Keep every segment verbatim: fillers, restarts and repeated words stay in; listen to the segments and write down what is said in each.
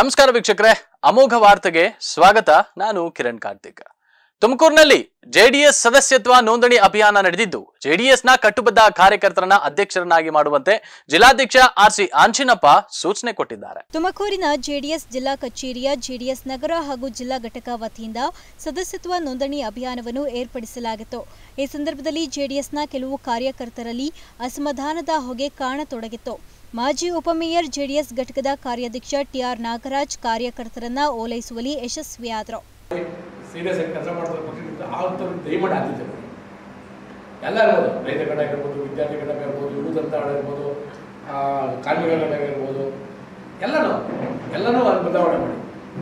ನಮಸ್ಕಾರ ವೀಕ್ಷಕರೇ, ಅಮೋಘ ವಾರ್ತೆಗೆ ಸ್ವಾಗತ. ನಾನು ಕಿರಣ್ ಕಾರ್ತಿಕ್. ತುಮಕೂರಿನಲ್ಲಿ ಜೆಡಿಎಸ್ ಸದಸ್ಯತ್ವ ನೋಂದಣಿ ಅಭಿಯಾನ ನಡೆದಿದ್ದು, ಜೆಡಿಎಸ್ನ ಕಟ್ಟುಬದ್ಧ ಕಾರ್ಯಕರ್ತರನ್ನ ಅಧ್ಯಕ್ಷರನ್ನಾಗಿ ಮಾಡುವಂತೆ ಜಿಲ್ಲಾಧ್ಯಕ್ಷ ಆರ್ ಸಿ ಆಂಜಿನಪ್ಪ ಸೂಚನೆ ಕೊಟ್ಟಿದ್ದಾರೆ. ತುಮಕೂರಿನ ಜೆಡಿಎಸ್ ಜಿಲ್ಲಾ ಕಚೇರಿಯ ಜೆಡಿಎಸ್ ನಗರ ಹಾಗೂ ಜಿಲ್ಲಾ ಘಟಕ ವತಿಯಿಂದ ಸದಸ್ಯತ್ವ ನೋಂದಣಿ ಅಭಿಯಾನವನ್ನು ಏರ್ಪಡಿಸಲಾಗಿತ್ತು. ಈ ಸಂದರ್ಭದಲ್ಲಿ ಜೆಡಿಎಸ್ನ ಕೆಲವು ಕಾರ್ಯಕರ್ತರಲ್ಲಿ ಅಸಮಾಧಾನದ ಹೊಗೆ ಕಾಣತೊಡಗಿತ್ತು. ಮಾಜಿ ಉಪಮೇಯರ್ ಜೆಡಿಎಸ್ ಘಟಕದ ಕಾರ್ಯಾಧ್ಯಕ್ಷ ಟಿಆರ್ ನಾಗರಾಜ್ ಕಾರ್ಯಕರ್ತರನ್ನ ಓಲೈಸುವಲ್ಲಿ ಯಶಸ್ವಿಯಾದರು. ಸೀರಿಯಸ್ ಆಗಿ ಕೆಲಸ ಮಾಡ್ತಾರೆ ಪಕ್ಷದಿಂದ ಆವತ್ತು ದಯಮಾಡಿ ಆದ್ಯತೆ ಎಲ್ಲ ಇರ್ಬೋದು, ರೈತ ಘಟಕ ಇರ್ಬೋದು, ವಿದ್ಯಾರ್ಥಿ ಘಟಕ ಇರ್ಬೋದು, ಯುವತ ಅಂತ ಇರ್ಬೋದು, ಕಾರ್ಮಿಕರ ಘಟಕ ಇರ್ಬೋದು, ಎಲ್ಲನೂ ಎಲ್ಲನೂ ಬದಲಾವಣೆ ಮಾಡಿ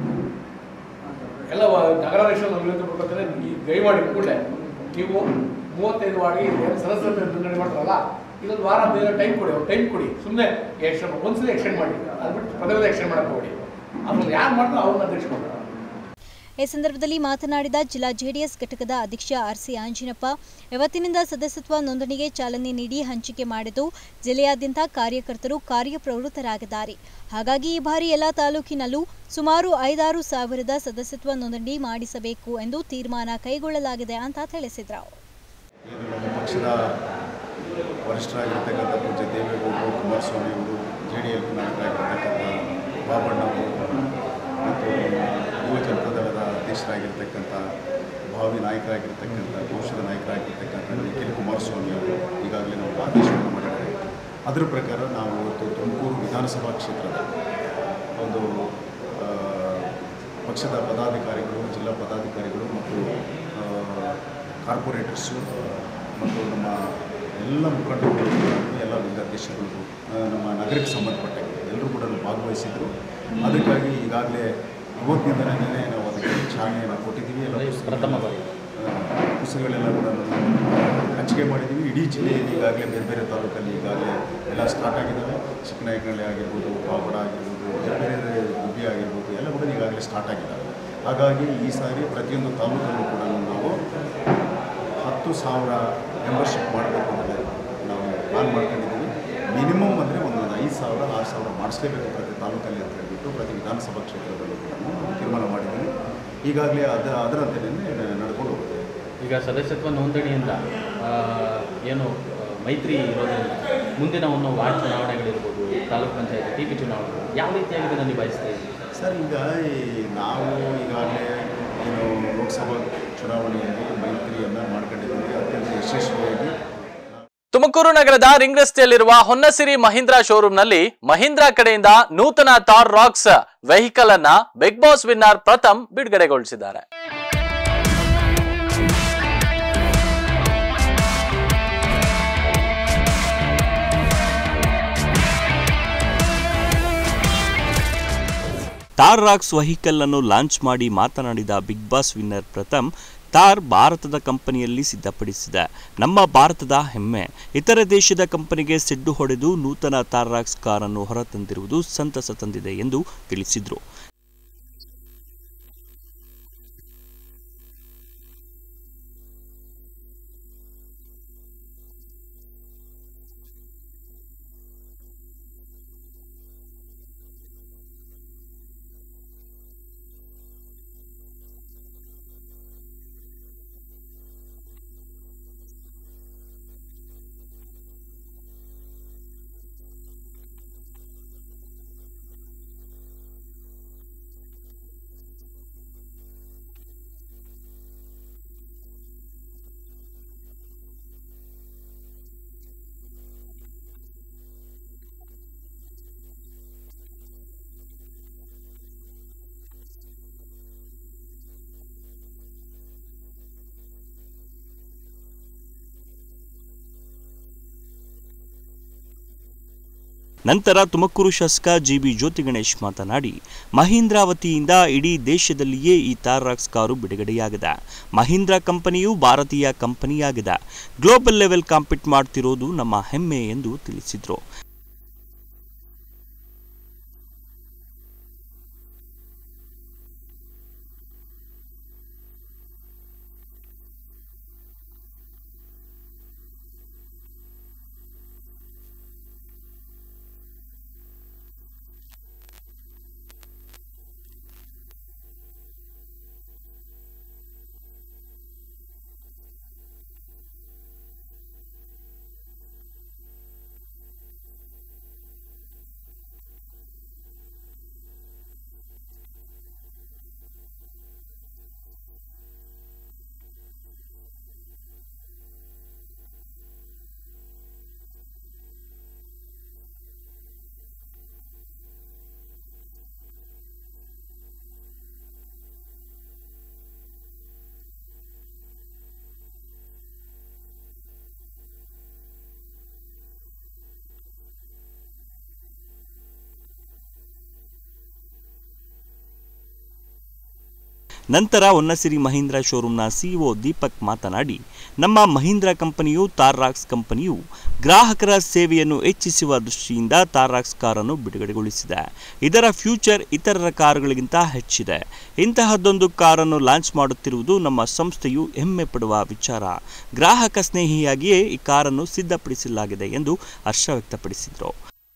ಎಲ್ಲ ನಗರಾಧ್ಯಕ್ಷರು ನಾವು ವಿನಂತಿ ಮಾಡ್ಕೊತಾರೆ. ಈ ದಯಮಾಡಿ ಕೂಡಲೇ ನೀವು ಮೂವತ್ತೈದು ವಾರ್ಡ್ಗೆ ಸದಸ್ಯರ ನೋಂದಣಿ ಮಾಡ್ತಾರಲ್ಲ, ಇದೊಂದು ವಾರ ಬೇರೆ ಟೈಮ್ ಕೊಡಿ, ಅವ್ರು ಟೈಮ್ ಕೊಡಿ. ಸುಮ್ಮನೆ ಎಕ್ಸ್ಟೆಂಡ್ ಒಂದ್ಸಲ ಎಕ್ಸ್ಟೆಂಡ್ ಮಾಡಿ, ಅದು ಬಿಟ್ಟು ಪದೇ ಪದೇ ಎಕ್ಸ್ಟೆಂಡ್ ಮಾಡಕ್ಕೆ ಹೋಗಿ ಅವ್ರನ್ನ ಯಾರು ಮಾಡ್ತಾರೋ ಅವ್ರನ್ನ ಅಧ್ಯಕ್ಷ ಮಾಡ್ತಾರೆ. ಈ ಸಂದರ್ಭದಲ್ಲಿ ಮಾತನಾಡಿದ ಜಿಲ್ಲಾ ಜೆಡಿಎಸ್ ಘಟಕದ ಅಧ್ಯಕ್ಷ ಆರ್ ಸಿ ಆಂಜಿನಪ್ಪ, ಇವತ್ತಿನಿಂದ ಸದಸ್ಯತ್ವ ನೋಂದಣಿಗೆ ಚಾಲನೆ ನೀಡಿ ಹಂಚಿಕೆ ಮಾಡಿದ್ದು ಜಿಲ್ಲೆಯಾದ್ಯಂತ ಕಾರ್ಯಕರ್ತರು ಕಾರ್ಯಪ್ರವೃತ್ತರಾಗಿದ್ದಾರೆ. ಹಾಗಾಗಿ ಈ ಬಾರಿ ಎಲ್ಲ ತಾಲೂಕಿನಲ್ಲೂ ಸುಮಾರು ಐದಾರು ಸಾವಿರದ ಸದಸ್ಯತ್ವ ನೋಂದಣಿ ಮಾಡಿಸಬೇಕು ಎಂದು ತೀರ್ಮಾನ ಕೈಗೊಳ್ಳಲಾಗಿದೆ ಅಂತ ತಿಳಿಸಿದರು. ಪಕ್ಷದ ವರಿಷ್ಠರಾಗಿರ್ತಕ್ಕಂಥ ಪೂಜ್ಯ ದೇವೇಗೌಡರು, ಕುಮಾರಸ್ವಾಮಿ ಅವರು, ಜೆ ಡಿ ಎಲ್ ನಾಯಕರಾಗಿರ್ತಕ್ಕಂಥ ಬಾಬಣ್ಣ ಅವರು ಮತ್ತು ಯುವ ಜನತಾ ದಳದ ಅಧ್ಯಕ್ಷರಾಗಿರ್ತಕ್ಕಂಥ ಭಾವಿ ನಾಯಕರಾಗಿರ್ತಕ್ಕಂಥ ಪಕ್ಷದ ನಾಯಕರಾಗಿರ್ತಕ್ಕಂಥ ನಿಖಿಲ್ ಕುಮಾರಸ್ವಾಮಿ ಅವರು ಈಗಾಗಲೇ ನಾವು ಆದೇಶವನ್ನು ಮಾಡಿದ್ದಾರೆ. ಅದರ ಪ್ರಕಾರ ನಾವು ಇವತ್ತು ತುಮಕೂರು ವಿಧಾನಸಭಾ ಕ್ಷೇತ್ರದ ಒಂದು ಪಕ್ಷದ ಪದಾಧಿಕಾರಿಗಳು, ಜಿಲ್ಲಾ ಪದಾಧಿಕಾರಿಗಳು ಮತ್ತು ಕಾರ್ಪೊರೇಟರ್ಸು ಮತ್ತು ನಮ್ಮ ಎಲ್ಲ ಮುಖಂಡರುಗಳು, ಎಲ್ಲ ಅಧ್ಯಕ್ಷರುಗಳು, ನಮ್ಮ ನಗರಕ್ಕೆ ಸಂಬಂಧಪಟ್ಟಂಗೆ ಎಲ್ಲರೂ ಕೂಡ ಭಾಗವಹಿಸಿದರು. ಅದಕ್ಕಾಗಿ ಈಗಾಗಲೇ ಇವತ್ತಿನಿಂದಲೇ ನಾವು ಅದಕ್ಕೆ ಚಾಲನೆಯನ್ನು ಕೊಟ್ಟಿದ್ದೀವಿ. ಎಲ್ಲ ಪ್ರಥಮ ಬಾರಿ ಪುಸ್ತಕಗಳೆಲ್ಲ ಕೂಡ ಹಂಚಿಕೆ ಮಾಡಿದ್ದೀವಿ. ಇಡೀ ಜಿಲ್ಲೆಯಲ್ಲಿ ಈಗಾಗಲೇ ಬೇರೆ ಬೇರೆ ತಾಲೂಕಲ್ಲಿ ಈಗಾಗಲೇ ಎಲ್ಲ ಸ್ಟಾರ್ಟ್ ಆಗಿದ್ದಾವೆ. ಚಿಕ್ಕನಾಯಕನಹಳ್ಳಿ ಆಗಿರ್ಬೋದು, ಪಾವಗಡ ಆಗಿರ್ಬೋದು, ಬೇರೆ ಬೇರೆ ಗುಬ್ಬಿ ಆಗಿರ್ಬೋದು, ಎಲ್ಲ ಕೂಡ ಈಗಾಗಲೇ ಸ್ಟಾರ್ಟ್ ಆಗಿದ್ದಾವೆ. ಹಾಗಾಗಿ ಈ ಸಾರಿ ಪ್ರತಿಯೊಂದು ತಾಲೂಕಲ್ಲೂ ಕೂಡ ನಾವು ಹತ್ತು ಸಾವಿರ ಮೆಂಬರ್ಶಿಪ್ ಮಾಡಬೇಕು ಅಂತ ನಾವು ಪ್ಲಾನ್ ಮಾಡ್ಕೊಂಡಿದ್ದೀವಿ. ಮಿನಿಮಮ್ ಅಂದರೆ ಒಂದೊಂದು ಐದು ಸಾವಿರ ಆರು ಸಾವಿರ ಮಾಡಿಸ್ಲೇಬೇಕು ಪ್ರತಿ ತಾಲೂಕಲ್ಲಿ ಅಂತ ಹೇಳ್ಬಿಟ್ಟು ಪ್ರತಿ ವಿಧಾನಸಭಾ ಕ್ಷೇತ್ರದಲ್ಲೂ ಕೂಡ ತೀರ್ಮಾನ ಮಾಡಿದ್ದೀವಿ. ಈಗಾಗಲೇ ಅದ ಅದರಂತೆಯೇ ನಡ್ಕೊಂಡು ಹೋಗುತ್ತೆ. ಈಗ ಸದಸ್ಯತ್ವ ನೋಂದಣಿಯಿಂದ ಏನು ಮೈತ್ರಿ ಇರೋದ್ರಿಂದ ಮುಂದಿನ ಒಂದು ವಾರ್ಡ್ ಚುನಾವಣೆಗಳಿರ್ಬೋದು, ತಾಲೂಕು ಪಂಚಾಯತ್ ಟಿ ಪಿ ಚುನಾವಣೆ ಯಾವ ರೀತಿಯಾಗಿ ಇದನ್ನು ನಿಭಾಯಿಸ್ತಾ ಇದ್ದೀವಿ ಸರ್? ಈಗ ನಾವು ಈಗಾಗಲೇ ಏನು ಲೋಕಸಭಾ ಚುನಾವಣೆಯಲ್ಲಿ ಮೈತ್ರಿಯನ್ನು ಮಾಡ್ಕೊಂಡಿದ್ದೀವಿ ಅತ್ಯಂತ ಯಶಸ್ವಿಯಾಗಿ. ತುಮಕೂರು ನಗರದ ರಿಂಗ್ ರಸ್ತೆಯಲ್ಲಿರುವ ಹೊನ್ನಸಿರಿ ಮಹೀಂದ್ರಾ ಶೋರೂಮ್ನಲ್ಲಿ ಮಹೀಂದ್ರಾ ಕಡೆಯಿಂದ ನೂತನ ಥಾರ್ ರಾಕ್ಸ್ ವೆಹಿಕಲ್ ಅನ್ನ ಬಿಗ್ ಬಾಸ್ ವಿನ್ನರ್ ಪ್ರಥಮ್ ಬಿಡುಗಡೆಗೊಳಿಸಿದ್ದಾರೆ. ಥಾರ್ ರಾಕ್ಸ್ ವೆಹಿಕಲ್ ಅನ್ನು ಲಾಂಚ್ ಮಾಡಿ ಮಾತನಾಡಿದ Bigg Boss winner Pratham, Thar ಭಾರತದ ಕಂಪನಿಯಲ್ಲಿ ಸಿದ್ಧಪಡಿಸಿದೆ, ನಮ್ಮ ಭಾರತದ ಹೆಮ್ಮೆ. ಇತರ ದೇಶದ ಕಂಪನಿಗೆ ಸಿಡ್ಡು ಹೊಡೆದು ನೂತನ ಥಾರ್ ರಾಕ್ಸ್ ಕಾರನ್ನು ಹೊರತಂದಿರುವುದು ಸಂತಸ ತಂದಿದೆ ಎಂದು ತಿಳಿಸಿದರು. ನಂತರ ತುಮಕೂರು ಶಾಸಕ ಜಿ ಬಿ ಜ್ಯೋತಿ ಗಣೇಶ್ ಮಾತನಾಡಿ, ಮಹೀಂದ್ರಾ ವತಿಯಿಂದ ಇಡೀ ದೇಶದಲ್ಲಿಯೇ ಈ ಥಾರ್ ರಾಕ್ಸ್ ಕಾರು ಬಿಡುಗಡೆಯಾಗಿದೆ. ಮಹೀಂದ್ರಾ ಕಂಪನಿಯು ಭಾರತೀಯ ಕಂಪನಿಯಾಗಿದೆ. ಗ್ಲೋಬಲ್ ಲೆವೆಲ್ ಕಾಂಪೀಟ್ ಮಾಡ್ತಿರೋದು ನಮ್ಮ ಹೆಮ್ಮೆ ಎಂದು ತಿಳಿಸಿದರು. ನಂತರ ಹೊನ್ನಸಿರಿ ಮಹೀಂದ್ರ ಶೋರೂಮ್ನ ಸಿಇಒ ದೀಪಕ್ ಮಾತನಾಡಿ, ನಮ್ಮ ಮಹೀಂದ್ರ ಕಂಪನಿಯು ತಾರ್ರಾಕ್ಸ್ ಕಂಪನಿಯು ಗ್ರಾಹಕರ ಸೇವೆಯನ್ನು ಹೆಚ್ಚಿಸುವ ದೃಷ್ಟಿಯಿಂದ ತಾರ್ರಾಕ್ಸ್ ಕಾರನ್ನು ಬಿಡುಗಡೆಗೊಳಿಸಿದೆ. ಇದರ ಫ್ಯೂಚರ್ ಇತರರ ಕಾರುಗಳಿಗಿಂತ ಹೆಚ್ಚಿದೆ. ಇಂತಹದ್ದೊಂದು ಕಾರನ್ನು ಲಾಂಚ್ ಮಾಡುತ್ತಿರುವುದು ನಮ್ಮ ಸಂಸ್ಥೆಯು ಹೆಮ್ಮೆ ಪಡುವ ವಿಚಾರ. ಗ್ರಾಹಕ ಸ್ನೇಹಿಯಾಗಿಯೇ ಈ ಕಾರನ್ನು ಸಿದ್ಧಪಡಿಸಲಾಗಿದೆ ಎಂದು ಹರ್ಷ ವ್ಯಕ್ತಪಡಿಸಿದರು.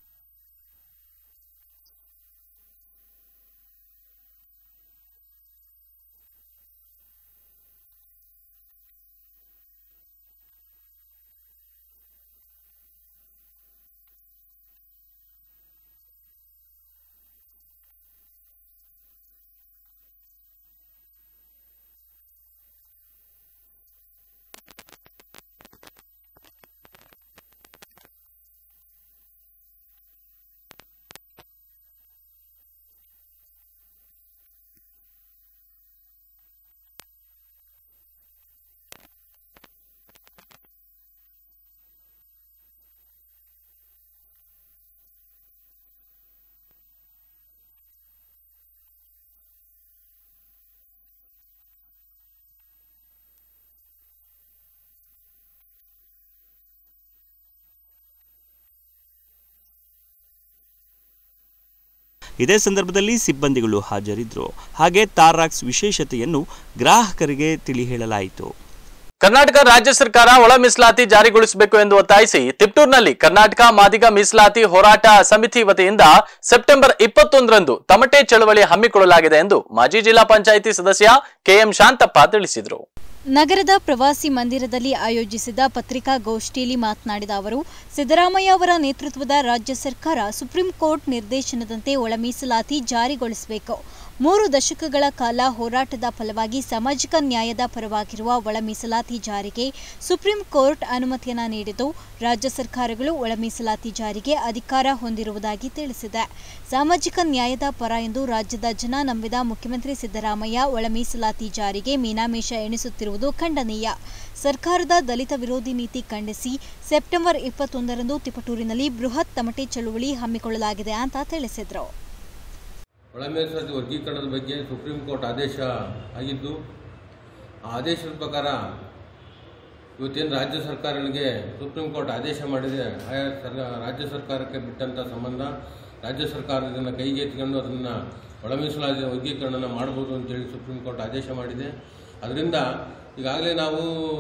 ಇದೇ ಸಂದರ್ಭದಲ್ಲಿ ಸಿಬ್ಬಂದಿಗಳು ಹಾಜರಿದ್ದರು. ಹಾಗೆ ತಾರ್ರಾಕ್ಸ್ ವಿಶೇಷತೆಯನ್ನು ಗ್ರಾಹಕರಿಗೆ ತಿಳಿ ಹೇಳಲಾಯಿತು. ಕರ್ನಾಟಕ ರಾಜ್ಯ ಸರ್ಕಾರ ಒಳ ಮೀಸಲಾತಿ ಜಾರಿಗೊಳಿಸಬೇಕು ಎಂದು ಒತ್ತಾಯಿಸಿ ತಿಪ್ಟೂರಿನಲ್ಲಿ ಕರ್ನಾಟಕ ಮಾದಿಗ ಮೀಸಲಾತಿ ಹೋರಾಟ ಸಮಿತಿ ವತಿಯಿಂದ ಸೆಪ್ಟೆಂಬರ್ ಇಪ್ಪತ್ತೊಂದರಂದು ತಮಟೆ ಚಳವಳಿ ಹಮ್ಮಿಕೊಳ್ಳಲಾಗಿದೆ ಎಂದು ಮಾಜಿ ಜಿಲ್ಲಾ ಪಂಚಾಯಿತಿ ಸದಸ್ಯ ಕೆಎಂ ಶಾಂತಪ್ಪ ತಿಳಿಸಿದರು. ನಗರದ ಪ್ರವಾಸಿ ಮಂದಿರದಲ್ಲಿ ಆಯೋಜಿಸಿದ ಪತ್ರಿಕಾಗೋಷ್ಠಿಯಲ್ಲಿ ಮಾತನಾಡಿದ ಅವರು, ಸಿದ್ದರಾಮಯ್ಯ ಅವರ ನೇತೃತ್ವದ ರಾಜ್ಯ ಸರ್ಕಾರ ಸುಪ್ರೀಂ ಕೋರ್ಟ್ ನಿರ್ದೇಶನದಂತೆ ಒಳ ಮೀಸಲಾತಿ ಜಾರಿಗೊಳಿಸಬೇಕು. ಮೂರು ದಶಕಗಳ ಕಾಲ ಹೋರಾಟದ ಫಲವಾಗಿ ಸಾಮಾಜಿಕ ನ್ಯಾಯದ ಪರವಾಗಿರುವ ಒಳ ಮೀಸಲಾತಿ ಜಾರಿಗೆ ಸುಪ್ರೀಂ ಕೋರ್ಟ್ ಅನುಮತಿಯನ್ನು ನೀಡಿದ್ದು, ರಾಜ್ಯ ಸರ್ಕಾರಗಳು ಒಳ ಮೀಸಲಾತಿ ಜಾರಿಗೆ ಅಧಿಕಾರ ಹೊಂದಿರುವುದಾಗಿ ತಿಳಿಸಿದೆ. ಸಾಮಾಜಿಕ ನ್ಯಾಯದ ಪರ ಎಂದು ರಾಜ್ಯದ ಜನ ನಂಬಿದ ಮುಖ್ಯಮಂತ್ರಿ ಸಿದ್ದರಾಮಯ್ಯ ಒಳ ಮೀಸಲಾತಿ ಜಾರಿಗೆ ಮೀನಾಮೇಷ ಎಣಿಸುತ್ತಿರುವುದು ಖಂಡನೀಯ. ಸರ್ಕಾರದ ದಲಿತ ವಿರೋಧಿ ನೀತಿ ಖಂಡಿಸಿ ಸೆಪ್ಟೆಂಬರ್ ಇಪ್ಪತ್ತೊಂದರಂದು ತಿಪಟೂರಿನಲ್ಲಿ ಬೃಹತ್ ತಮಟೆ ಚಳುವಳಿ ಹಮ್ಮಿಕೊಳ್ಳಲಾಗಿದೆ ಅಂತ ತಿಳಿಸಿದರು. ಒಳ ಮೀಸಲಾತಿ ವರ್ಗೀಕರಣದ ಬಗ್ಗೆ ಸುಪ್ರೀಂ ಕೋರ್ಟ್ ಆದೇಶ ಆಗಿದ್ದು, ಆ ಆದೇಶದ ಪ್ರಕಾರ ಇವತ್ತೇನು ರಾಜ್ಯ ಸರ್ಕಾರಗಳಿಗೆ ಸುಪ್ರೀಂ ಕೋರ್ಟ್ ಆದೇಶ ಮಾಡಿದೆ, ಆಯಾ ಸರ್ ರಾಜ್ಯ ಸರ್ಕಾರಕ್ಕೆ ಬಿಟ್ಟಂಥ ಸಂಬಂಧ ರಾಜ್ಯ ಸರ್ಕಾರ ಇದನ್ನು ಕೈಗೆ ಎತ್ತಿಕೊಂಡು ಅದನ್ನು ಒಳ ಮೀಸಲಾತಿ ವರ್ಗೀಕರಣ ಮಾಡ್ಬೋದು ಅಂತೇಳಿ ಸುಪ್ರೀಂ ಕೋರ್ಟ್ ಆದೇಶ ಮಾಡಿದೆ. ಅದರಿಂದ ಈಗಾಗಲೇ ನಾವು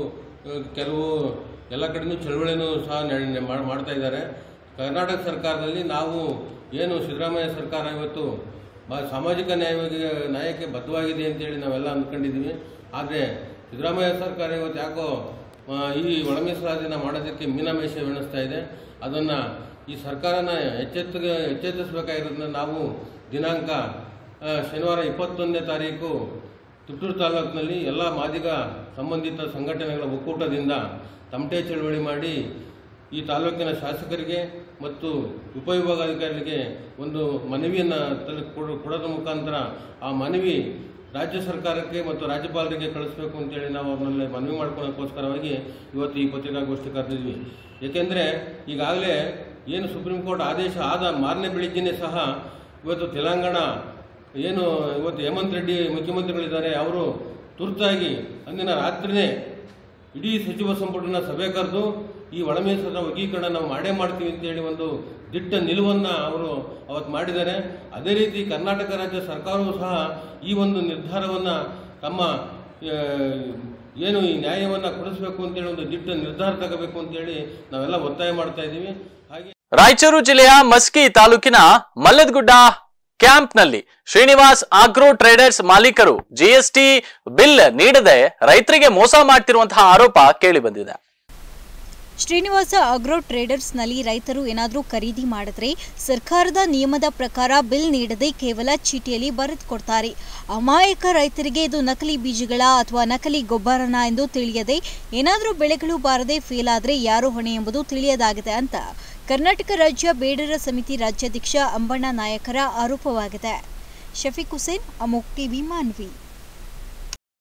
ಕೆಲವು ಎಲ್ಲ ಕಡೆಯೂ ಚಳುವಳಿನೂ ಸಹ ಮಾಡ್ತಾ ಇದ್ದಾರೆ. ಕರ್ನಾಟಕ ಸರ್ಕಾರದಲ್ಲಿ ನಾವು ಏನು ಸಿದ್ದರಾಮಯ್ಯ ಸರ್ಕಾರ ಇವತ್ತು ಸಾಮಾಜಿಕ ನ್ಯಾಯವಾಗಿ ನ್ಯಾಯಕ್ಕೆ ಬದ್ಧವಾಗಿದೆ ಅಂತೇಳಿ ನಾವೆಲ್ಲ ಅಂದ್ಕೊಂಡಿದ್ದೀವಿ. ಆದರೆ ಸಿದ್ದರಾಮಯ್ಯ ಸರ್ಕಾರ ಇವತ್ತು ಯಾಕೋ ಈ ಒಳ ಮೀಸಲಾತಿನ ಮಾಡೋದಕ್ಕೆ ಮೀನಾಮೇಷ ಎಣಿಸ್ತಾ ಇದೆ. ಅದನ್ನು ಈ ಸರ್ಕಾರನ ಎಚ್ಚೆತ್ತ ಎಚ್ಚೆತ್ತಿಸಬೇಕಾಗಿರೋದನ್ನ ನಾವು ದಿನಾಂಕ ಶನಿವಾರ ಇಪ್ಪತ್ತೊಂದನೇ ತಾರೀಕು ತಿಪ್ಟೂರು ತಾಲೂಕಿನಲ್ಲಿ ಎಲ್ಲ ಮಾದಿಗ ಸಂಬಂಧಿತ ಸಂಘಟನೆಗಳ ಒಕ್ಕೂಟದಿಂದ ತಮಟೆ ಚಳವಳಿ ಮಾಡಿ ಈ ತಾಲೂಕಿನ ಶಾಸಕರಿಗೆ ಮತ್ತು ಉಪವಿಭಾಗಾಧಿಕಾರಿಗಳಿಗೆ ಒಂದು ಮನವಿಯನ್ನು ಕೊಡೋದ್ರ ಮುಖಾಂತರ ಆ ಮನವಿ ರಾಜ್ಯ ಸರ್ಕಾರಕ್ಕೆ ಮತ್ತು ರಾಜ್ಯಪಾಲರಿಗೆ ಕಳಿಸಬೇಕು ಅಂತೇಳಿ ನಾವು ಅವ್ರನ್ನಲ್ಲಿ ಮನವಿ ಮಾಡ್ಕೊಳ್ಳೋಕ್ಕೋಸ್ಕರವಾಗಿ ಇವತ್ತು ಈ ಪತ್ರಿಕಾಗೋಷ್ಠಿ ಕರೆದಿದ್ವಿ. ಏಕೆಂದರೆ ಈಗಾಗಲೇ ಏನು ಸುಪ್ರೀಂ ಕೋರ್ಟ್ ಆದೇಶ ಆದ ಮಾರನೇ ಬೆಳಿಗ್ಗೆನೇ ಸಹ ಇವತ್ತು ತೆಲಂಗಾಣ ಏನು ಇವತ್ತು ಹೇಮಂತ್ ರೆಡ್ಡಿ ಮುಖ್ಯಮಂತ್ರಿಗಳಿದ್ದಾರೆ, ಅವರು ತುರ್ತಾಗಿ ಅಂದಿನ ರಾತ್ರಿನೇ ಇಡೀ ಸಚಿವ ಸಂಪುಟನ ಸಭೆ ಕರೆದು ಈ ಒಳ ಮೀಸಲಾತಿ ವರ್ಗೀಕರಣ ನಾವು ಮಾಡೇ ಮಾಡ್ತೀವಿ ಅಂತೇಳಿ ಒಂದು ದಿಟ್ಟ ನಿಲುವನ್ನು ಅವರು ಅವತ್ತು ಮಾಡಿದ್ದಾರೆ. ಅದೇ ರೀತಿ ಕರ್ನಾಟಕ ರಾಜ್ಯ ಸರ್ಕಾರವೂ ಸಹ ಈ ಒಂದು ನಿರ್ಧಾರವನ್ನು ತಮ್ಮ ಏನು ಈ ನ್ಯಾಯವನ್ನು ಕೊಡಿಸಬೇಕು ಅಂತೇಳಿ ಒಂದು ದಿಟ್ಟ ನಿರ್ಧಾರ ತಗೋಬೇಕು ಅಂತೇಳಿ ನಾವೆಲ್ಲ ಒತ್ತಾಯ ಮಾಡ್ತಾ ಇದ್ದೀವಿ. ಹಾಗೆ ರಾಯಚೂರು ಜಿಲ್ಲೆಯ ಮಸ್ಕಿ ತಾಲೂಕಿನ ಮಲ್ಲದಗುಡ್ಡ ಕ್ಯಾಂಪ್ನಲ್ಲಿ ಶ್ರೀನಿವಾಸ್ ಆಗ್ರೋ ಟ್ರೇಡರ್ಸ್ ಮಾಲೀಕರು ಜಿಎಸ್ಟಿ ಬಿಲ್ ನೀಡದೆ ರೈತರಿಗೆ ಮೋಸ ಮಾಡ್ತಿರುವಂತಹ ಆರೋಪ ಕೇಳಿಬಂದಿದೆ. ಶ್ರೀನಿವಾಸ ಆಗ್ರೋ ಟ್ರೇಡರ್ಸ್ನಲ್ಲಿ ರೈತರು ಏನಾದರೂ ಖರೀದಿ ಮಾಡಿದ್ರೆ ಸರ್ಕಾರದ ನಿಯಮದ ಪ್ರಕಾರ ಬಿಲ್ ನೀಡದೆ ಕೇವಲ ಚೀಟಿಯಲ್ಲಿ ಬರೆದು ಕೊಡ್ತಾರೆ. ಅಮಾಯಕ ರೈತರಿಗೆ ಇದು ನಕಲಿ ಬೀಜಗಳ ಅಥವಾ ನಕಲಿ ಗೊಬ್ಬರನ ಎಂದು ತಿಳಿಯದೆ ಏನಾದರೂ ಬೆಳೆಗಳು ಬಾರದೆ ಫೇಲ್ ಆದರೆ ಯಾರು ಹೊಣೆ ಎಂಬುದು ತಿಳಿಯದಾಗಿದೆ ಅಂತ ಕರ್ನಾಟಕ ರಾಜ್ಯ ಬೇಡರ ಸಮಿತಿ ರಾಜ್ಯಾಧ್ಯಕ್ಷ ಅಂಬಣ್ಣ ನಾಯಕರ ಆರೋಪವಾಗಿದೆ. ಶಫೀಕ್ ಹುಸೇನ್, ಅಮೋಕ್ ಟಿವಿ, ಮಾನ್ವಿ.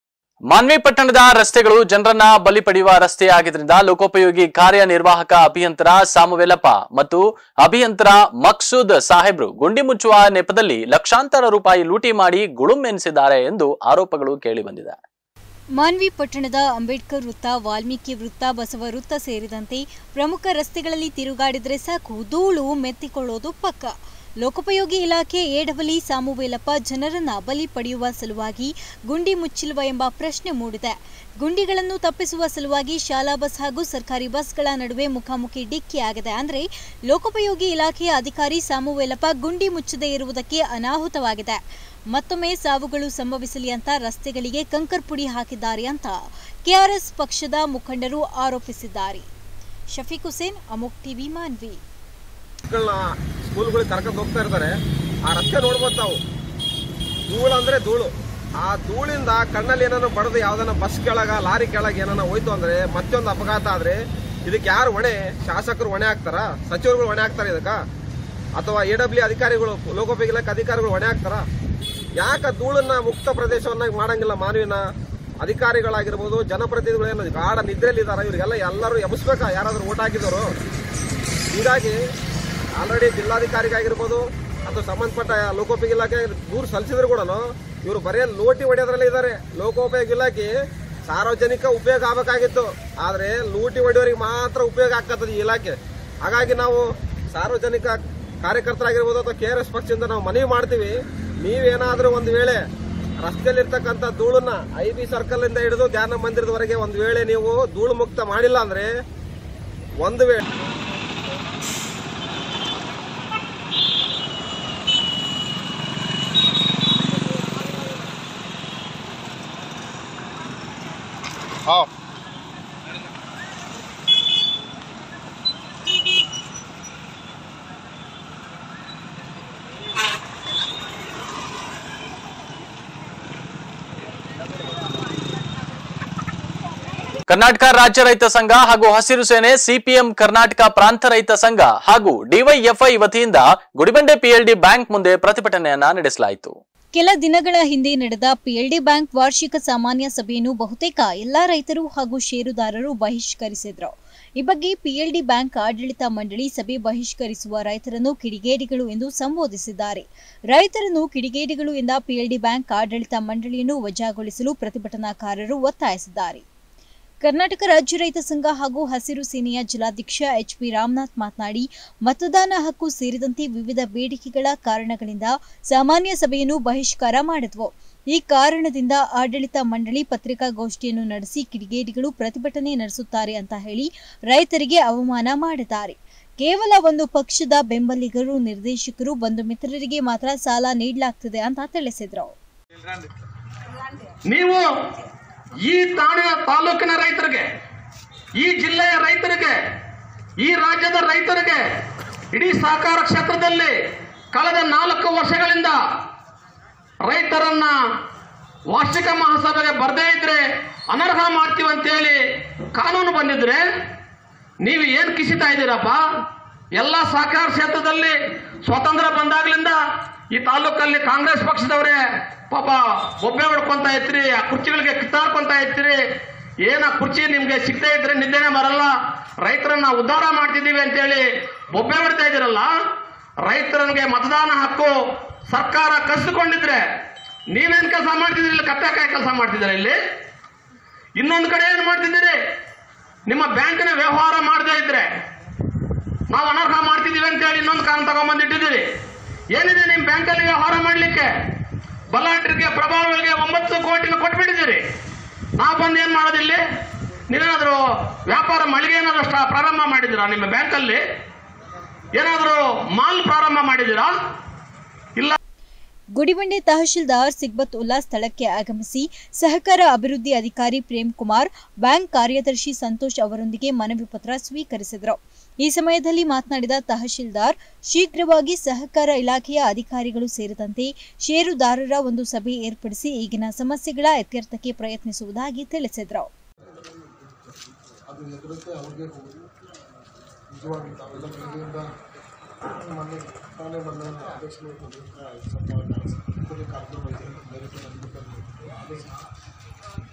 ಮಾನ್ವಿ ಪಟ್ಟಣದ ರಸ್ತೆಗಳು ಜನರನ್ನ ಬಲಿ ಪಡೆಯುವ ರಸ್ತೆಯಾಗಿದ್ದರಿಂದ ಲೋಕೋಪಯೋಗಿ ಕಾರ್ಯನಿರ್ವಾಹಕ ಅಭಿಯಂತರ ಸಾಮುವೇಲಪ್ಪ ಮತ್ತು ಅಭಿಯಂತರ ಮಕ್ಸೂದ್ ಸಾಹೇಬ್ರು ಗುಂಡಿ ಮುಚ್ಚುವ ನೆಪದಲ್ಲಿ ಲಕ್ಷಾಂತರ ರೂಪಾಯಿ ಲೂಟಿ ಮಾಡಿ ಗುಳುಂ ಎನಿಸಿದ್ದಾರೆ ಎಂದು ಆರೋಪಗಳು ಕೇಳಿಬಂದಿದೆ. ಮಾನ್ವಿ ಪಟ್ಟಣದ ಅಂಬೇಡ್ಕರ್ ವೃತ್ತ, ವಾಲ್ಮೀಕಿ ವೃತ್ತ, ಬಸವ ವೃತ್ತ ಸೇರಿದಂತೆ ಪ್ರಮುಖ ರಸ್ತೆಗಳಲ್ಲಿ ತಿರುಗಾಡಿದ್ರೆ ಸಾಕು ಧೂಳು ಮೆತ್ತಿಕೊಳ್ಳೋದು ಪಕ್ಕ. ಲೋಕೋಪಯೋಗಿ ಇಲಾಖೆ ಎಡವಲಿ ಸಾಮುವೇಲಪ್ಪ ಜನರನ್ನ ಬಲಿ ಪಡೆಯುವ ಸಲುವಾಗಿ ಗುಂಡಿ ಮುಚ್ಚಿಲ್ವ ಎಂಬ ಪ್ರಶ್ನೆ ಮೂಡಿದೆ. ಗುಂಡಿಗಳನ್ನು ತಪ್ಪಿಸುವ ಸಲುವಾಗಿ ಶಾಲಾ ಬಸ್ ಹಾಗೂ ಸರ್ಕಾರಿ ಬಸ್ಗಳ ನಡುವೆ ಮುಖಾಮುಖಿ ಡಿಕ್ಕಿಯಾಗಿದೆ. ಅಂದರೆ ಲೋಕೋಪಯೋಗಿ ಇಲಾಖೆಯ ಅಧಿಕಾರಿ ಸಾಮುವೇಲಪ್ಪ ಗುಂಡಿ ಮುಚ್ಚದೇ ಇರುವುದಕ್ಕೆ ಅನಾಹುತವಾಗಿದೆ. ಮತ್ತೊಮ್ಮೆ ಸಾವುಗಳು ಸಂಭವಿಸಲಿ ಅಂತ ರಸ್ತೆಗಳಿಗೆ ಕಂಕರ್ ಪುಡಿ ಹಾಕಿದ್ದಾರೆ ಅಂತ ಕೆಆರ್ಎಸ್ ಪಕ್ಷದ ಮುಖಂಡರು ಆರೋಪಿಸಿದ್ದಾರೆ. ಶಫೀಕ್ ಹುಸೇನ್, ಅಮೋಕ್ ಟಿವಿ, ಮಾನ್ವಿ. ಸ್ಕೂಲ್ಗಳಿಗೆ ಕರ್ಕೊಂಡು ಹೋಗ್ತಾ ಇರ್ತಾರೆ, ಆ ರಸ್ತೆ ನೋಡ್ಬೋದು ತಾವು. ಧೂಳು ಅಂದ್ರೆ ಧೂಳು. ಆ ಧೂಳಿಂದ ಕಣ್ಣಲ್ಲಿ ಏನಾದ್ರು ಬಡದು ಯಾವ್ದಾನ ಬಸ್ ಕೆಳಗ ಲಾರಿ ಕೆಳಗೆ ಏನಾನ ಹೋಯ್ತು ಅಂದ್ರೆ ಮತ್ತೊಂದು ಅಪಘಾತ ಆದ್ರೆ ಇದಕ್ಕೆ ಯಾರು ಹೊಣೆ? ಶಾಸಕರು ಹೊಣೆ ಹಾಕ್ತಾರ? ಸಚಿವರುಗಳು ಹೊಣೆ ಹಾಕ್ತಾರೆ ಇದಕ್ಕ? ಅಥವಾ ಎ ಡಬ್ಲ್ಯೂ ಅಧಿಕಾರಿಗಳು, ಲೋಕೋಪಯೋಗಿ ಇಲಾಖೆ ಅಧಿಕಾರಿಗಳು ಹೊಣೆ ಹಾಕ್ತಾರ? ಯಾಕೆ ಧೂಳನ್ನ ಮುಕ್ತ ಪ್ರದೇಶವನ್ನಾಗಿ ಮಾಡಂಗಿಲ್ಲ? ಮಾನವಿನ ಅಧಿಕಾರಿಗಳಾಗಿರ್ಬೋದು, ಜನಪ್ರತಿನಿಧಿಗಳು ಏನು ಗಾಢ ನಿದ್ರೆಯಲ್ಲಿದ್ದಾರೆ, ಇವರಿಗೆಲ್ಲ ಎಲ್ಲರೂ ಎಬ್ಬಿಸ್ಬೇಕಾ ಯಾರಾದ್ರೂ ಓಟ್ ಹಾಕಿದವರು? ಹೀಗಾಗಿ ಆಲ್ರೆಡಿ ಜಿಲ್ಲಾಧಿಕಾರಿಗಾಗಿರ್ಬೋದು ಅಥವಾ ಸಂಬಂಧಪಟ್ಟ ಲೋಕೋಪಯೋಗಿ ಇಲಾಖೆ ದೂರು ಸಲ್ಲಿಸಿದ್ರು ಕೂಡ ಇವರು ಬರೀ ಲೂಟಿ ಹೊಡೆಯೋದ್ರಲ್ಲೇ ಇದ್ದಾರೆ. ಲೋಕೋಪಯೋಗಿ ಇಲಾಖೆ ಸಾರ್ವಜನಿಕ ಉಪಯೋಗ ಆಗಬೇಕಾಗಿತ್ತು, ಆದರೆ ಲೂಟಿ ಹೊಡೆಯೋರಿಗೆ ಮಾತ್ರ ಉಪಯೋಗ ಆಗ್ತದೆ ಈ ಇಲಾಖೆ. ಹಾಗಾಗಿ ನಾವು ಸಾರ್ವಜನಿಕ ಕಾರ್ಯಕರ್ತರಾಗಿರ್ಬೋದು ಅಥವಾ ಕೆ ಆರ್ ಎಸ್ ಪಕ್ಷದಿಂದ ನಾವು ಮನವಿ ಮಾಡ್ತೀವಿ, ನೀವೇನಾದರೂ ಒಂದು ವೇಳೆ ರಸ್ತೆಯಲ್ಲಿರ್ತಕ್ಕಂಥ ಧೂಳನ್ನ ಐ ಬಿ ಸರ್ಕಲ್ ಇಂದ ಹಿಡಿದು ಧ್ಯಾನ ಮಂದಿರದವರೆಗೆ ಒಂದು ವೇಳೆ ನೀವು ಧೂಳು ಮುಕ್ತ ಮಾಡಿಲ್ಲ ಅಂದ್ರೆ ಒಂದು ವೇಳೆ ಕರ್ನಾಟಕ ರಾಜ್ಯ ರೈತ ಸಂಘ ಹಾಗೂ ಹಸಿರು ಸೇನೆ, ಸಿಪಿಎಂ ಕರ್ನಾಟಕ ಪ್ರಾಂತ ರೈತ ಸಂಘ ಹಾಗೂ ಡಿವೈಎಫ್ಐ ವತಿಯಿಂದ ಗುಡಿಬಂಡೆ ಪಿಎಲ್ಡಿ ಬ್ಯಾಂಕ್ ಮುಂದೆ ಪ್ರತಿಭಟನೆಯನ್ನ ನಡೆಸಲಾಯಿತು. ಕೆಲ ದಿನಗಳ ಹಿಂದೆ ನಡೆದ ಪಿಎಲ್ಡಿ ಬ್ಯಾಂಕ್ ವಾರ್ಷಿಕ ಸಾಮಾನ್ಯ ಸಭೆಯನ್ನು ಬಹುತೇಕ ಎಲ್ಲಾ ರೈತರು ಹಾಗೂ ಷೇರುದಾರರು ಬಹಿಷ್ಕರಿಸಿದ್ರು. ಈ ಬಗ್ಗೆ ಪಿಎಲ್ಡಿ ಬ್ಯಾಂಕ್ ಆಡಳಿತ ಮಂಡಳಿ ಸಭೆ ಬಹಿಷ್ಕರಿಸುವ ರೈತರನ್ನು ಕಿಡಿಗೇಡಿಗಳು ಎಂದು ಸಂಬೋಧಿಸಿದ್ದಾರೆ. ರೈತರನ್ನು ಕಿಡಿಗೇಡಿಗಳು ಎಂದ ಪಿಎಲ್ಡಿ ಬ್ಯಾಂಕ್ ಆಡಳಿತ ಮಂಡಳಿಯನ್ನು ವಜಾಗೊಳಿಸಲು ಪ್ರತಿಭಟನಾಕಾರರು ಒತ್ತಾಯಿಸಿದ್ದಾರೆ. ಕರ್ನಾಟಕ ರಾಜ್ಯ ರೈತ ಸಂಘ ಹಾಗೂ ಹಸಿರು ಸೇನೆಯ ಜಿಲ್ಲಾಧ್ಯಕ್ಷ ಎಚ್ ಪಿ ರಾಮನಾಥ್ ಮಾತನಾಡಿ, ಮತದಾನ ಹಕ್ಕು ಸೇರಿದಂತೆ ವಿವಿಧ ಬೇಡಿಕೆಗಳ ಕಾರಣಗಳಿಂದ ಸಾಮಾನ್ಯ ಸಭೆಯನ್ನು ಬಹಿಷ್ಕಾರ ಮಾಡಿದ್ವು. ಈ ಕಾರಣದಿಂದ ಆಡಳಿತ ಮಂಡಳಿ ಪತ್ರಿಕಾಗೋಷ್ಠಿಯನ್ನು ನಡೆಸಿ ಕಿಡಿಗೇಡಿಗಳು ಪ್ರತಿಭಟನೆ ನಡೆಸುತ್ತಾರೆ ಅಂತ ಹೇಳಿ ರೈತರಿಗೆ ಅವಮಾನ ಮಾಡಿದ್ದಾರೆ. ಕೇವಲ ಒಂದು ಪಕ್ಷದ ಬೆಂಬಲಿಗರು, ನಿರ್ದೇಶಕರು, ಬಂಧು ಮಿತ್ರರಿಗೆ ಮಾತ್ರ ಸಾಲ ನೀಡಲಾಗ್ತಿದೆ ಅಂತ ತಿಳಿಸಿದ್ರು. ನೀವು ಈ ತಾಣಿನ ತಾಲೂಕಿನ ರೈತರಿಗೆ, ಈ ಜಿಲ್ಲೆಯ ರೈತರಿಗೆ, ಈ ರಾಜ್ಯದ ರೈತರಿಗೆ, ಇಡೀ ಸಹಕಾರ ಕ್ಷೇತ್ರದಲ್ಲಿ ಕಳೆದ ನಾಲ್ಕು ವರ್ಷಗಳಿಂದ ರೈತರನ್ನ ವಾರ್ಷಿಕ ಮಹಾಸಭೆಗೆ ಬರದೇ ಇದ್ರೆ ಅನರ್ಹ ಮಾಡ್ತೀವಿ ಅಂತೇಳಿ ಕಾನೂನು ಬಂದಿದ್ರೆ ನೀವು ಏನ್ ಕಿಸಿತಾ ಇದ್ದೀರಪ್ಪ? ಎಲ್ಲ ಸಹಕಾರ ಕ್ಷೇತ್ರದಲ್ಲಿ ಸ್ವಾತಂತ್ರ್ಯ ಬಂದಾಗ್ಲಿಂದ ಈ ತಾಲೂಕಲ್ಲಿ ಕಾಂಗ್ರೆಸ್ ಪಕ್ಷದವರೇ ಪಾಪ ಒಬ್ಬೆ ಹೊಡ್ಕೊಂತ ಇರ್ತೀರಿ, ಆ ಕುರ್ಚಿಗಳಿಗೆ ಕಿತ್ತಾಡ್ಕೊಂತ ಇರ್ತೀರಿ. ಏನ ಕುರ್ಚಿ ನಿಮ್ಗೆ ಸಿಗ್ತಾ ಇದ್ರೆ ನಿದ್ದೆನೆ ಬರಲ್ಲ, ರೈತರನ್ನ ಉದ್ಧಾರ ಮಾಡ್ತಿದ್ದೀವಿ ಅಂತೇಳಿ ಒಬ್ಬೆ ಹೊಡ್ತಾ ಇದ್ದೀರಲ್ಲ. ರೈತರಿಗೆ ಮತದಾನ ಹಕ್ಕು ಸರ್ಕಾರ ಕಸಿದುಕೊಂಡಿದ್ರೆ ನೀವೇನ್ ಕೆಲಸ ಮಾಡ್ತಿದ್ದೀರಿ? ಇಲ್ಲಿ ಕಪ್ಪೆಕಾಯಿ ಕೆಲಸ ಮಾಡ್ತಿದ್ದೀರಾ? ಇಲ್ಲಿ ಇನ್ನೊಂದು ಕಡೆ ಏನ್ ಮಾಡ್ತಿದ್ದೀರಿ? ನಿಮ್ಮ ಬ್ಯಾಂಕಿನ ವ್ಯವಹಾರ ಮಾಡದೇ ಇದ್ರೆ ನಾವು ಅನರ್ಹ ಮಾಡ್ತಿದ್ದೀವಿ ಅಂತೇಳಿ ಇನ್ನೊಂದು ಕಾರಣ ತಗೊಂಡ್ಬಂದಿಟ್ಟಿದ್ದೀರಿ. ಏನಿದೆ ನಿಮ್ ಬ್ಯಾಂಕಲ್ಲಿ ವ್ಯವಹಾರ ಮಾಡ್ಲಿಕ್ಕೆ? ಬಲಾಢ್ಯರಿಗೆ, ಪ್ರಭಾವಿಗಳಿಗೆ ಒಂಬತ್ತು ಕೋಟಿನ ಕೊಟ್ಬಿಟ್ಟಿದ್ದೀರಿ. ನಾವು ಬಂದು ಏನ್ ಮಾಡೋದಿಲ್ಲಿ? ನೀವೇನಾದ್ರೂ ವ್ಯಾಪಾರ ಮಳಿಗೆ ಏನಾದ್ರು ಪ್ರಾರಂಭ ಮಾಡಿದ್ದೀರಾ? ನಿಮ್ಮ ಬ್ಯಾಂಕಲ್ಲಿ ಏನಾದರೂ ಮಾಲ್ ಪ್ರಾರಂಭ ಮಾಡಿದ್ದೀರಾ? ಇಲ್ಲ. ಗುಡಿಬಂಡೆ ತಹಶೀಲ್ದಾರ್ ಸಿಗ್ಬತ್ ಉಲ್ಲಾ ಸ್ಥಳಕ್ಕೆ ಆಗಮಿಸಿ ಸಹಕಾರ ಅಭಿವೃದ್ಧಿ ಅಧಿಕಾರಿ ಪ್ರೇಮ್ ಕುಮಾರ್, ಬ್ಯಾಂಕ್ ಕಾರ್ಯದರ್ಶಿ ಸಂತೋಷ್ ಅವರೊಂದಿಗೆ ಮನವಿ ಪತ್ರ ಸ್ವೀಕರಿಸಿದರು. ಈ ಸಮಯದಲ್ಲಿ ಮಾತನಾಡಿದ ತಹಶೀಲ್ದಾರ್, ಶೀಘ್ರವಾಗಿ ಸಹಕಾರ ಇಲಾಖೆಯ ಅಧಿಕಾರಿಗಳು ಸೇರಿದಂತೆ ಷೇರುದಾರರ ಒಂದು ಸಭೆ ಏರ್ಪಡಿಸಿ ಈಗಿನ ಸಮಸ್ಯೆಗಳ ಇತ್ಯರ್ಥಕ್ಕೆ ಪ್ರಯತ್ನಿಸುವುದಾಗಿ ತಿಳಿಸಿದರು.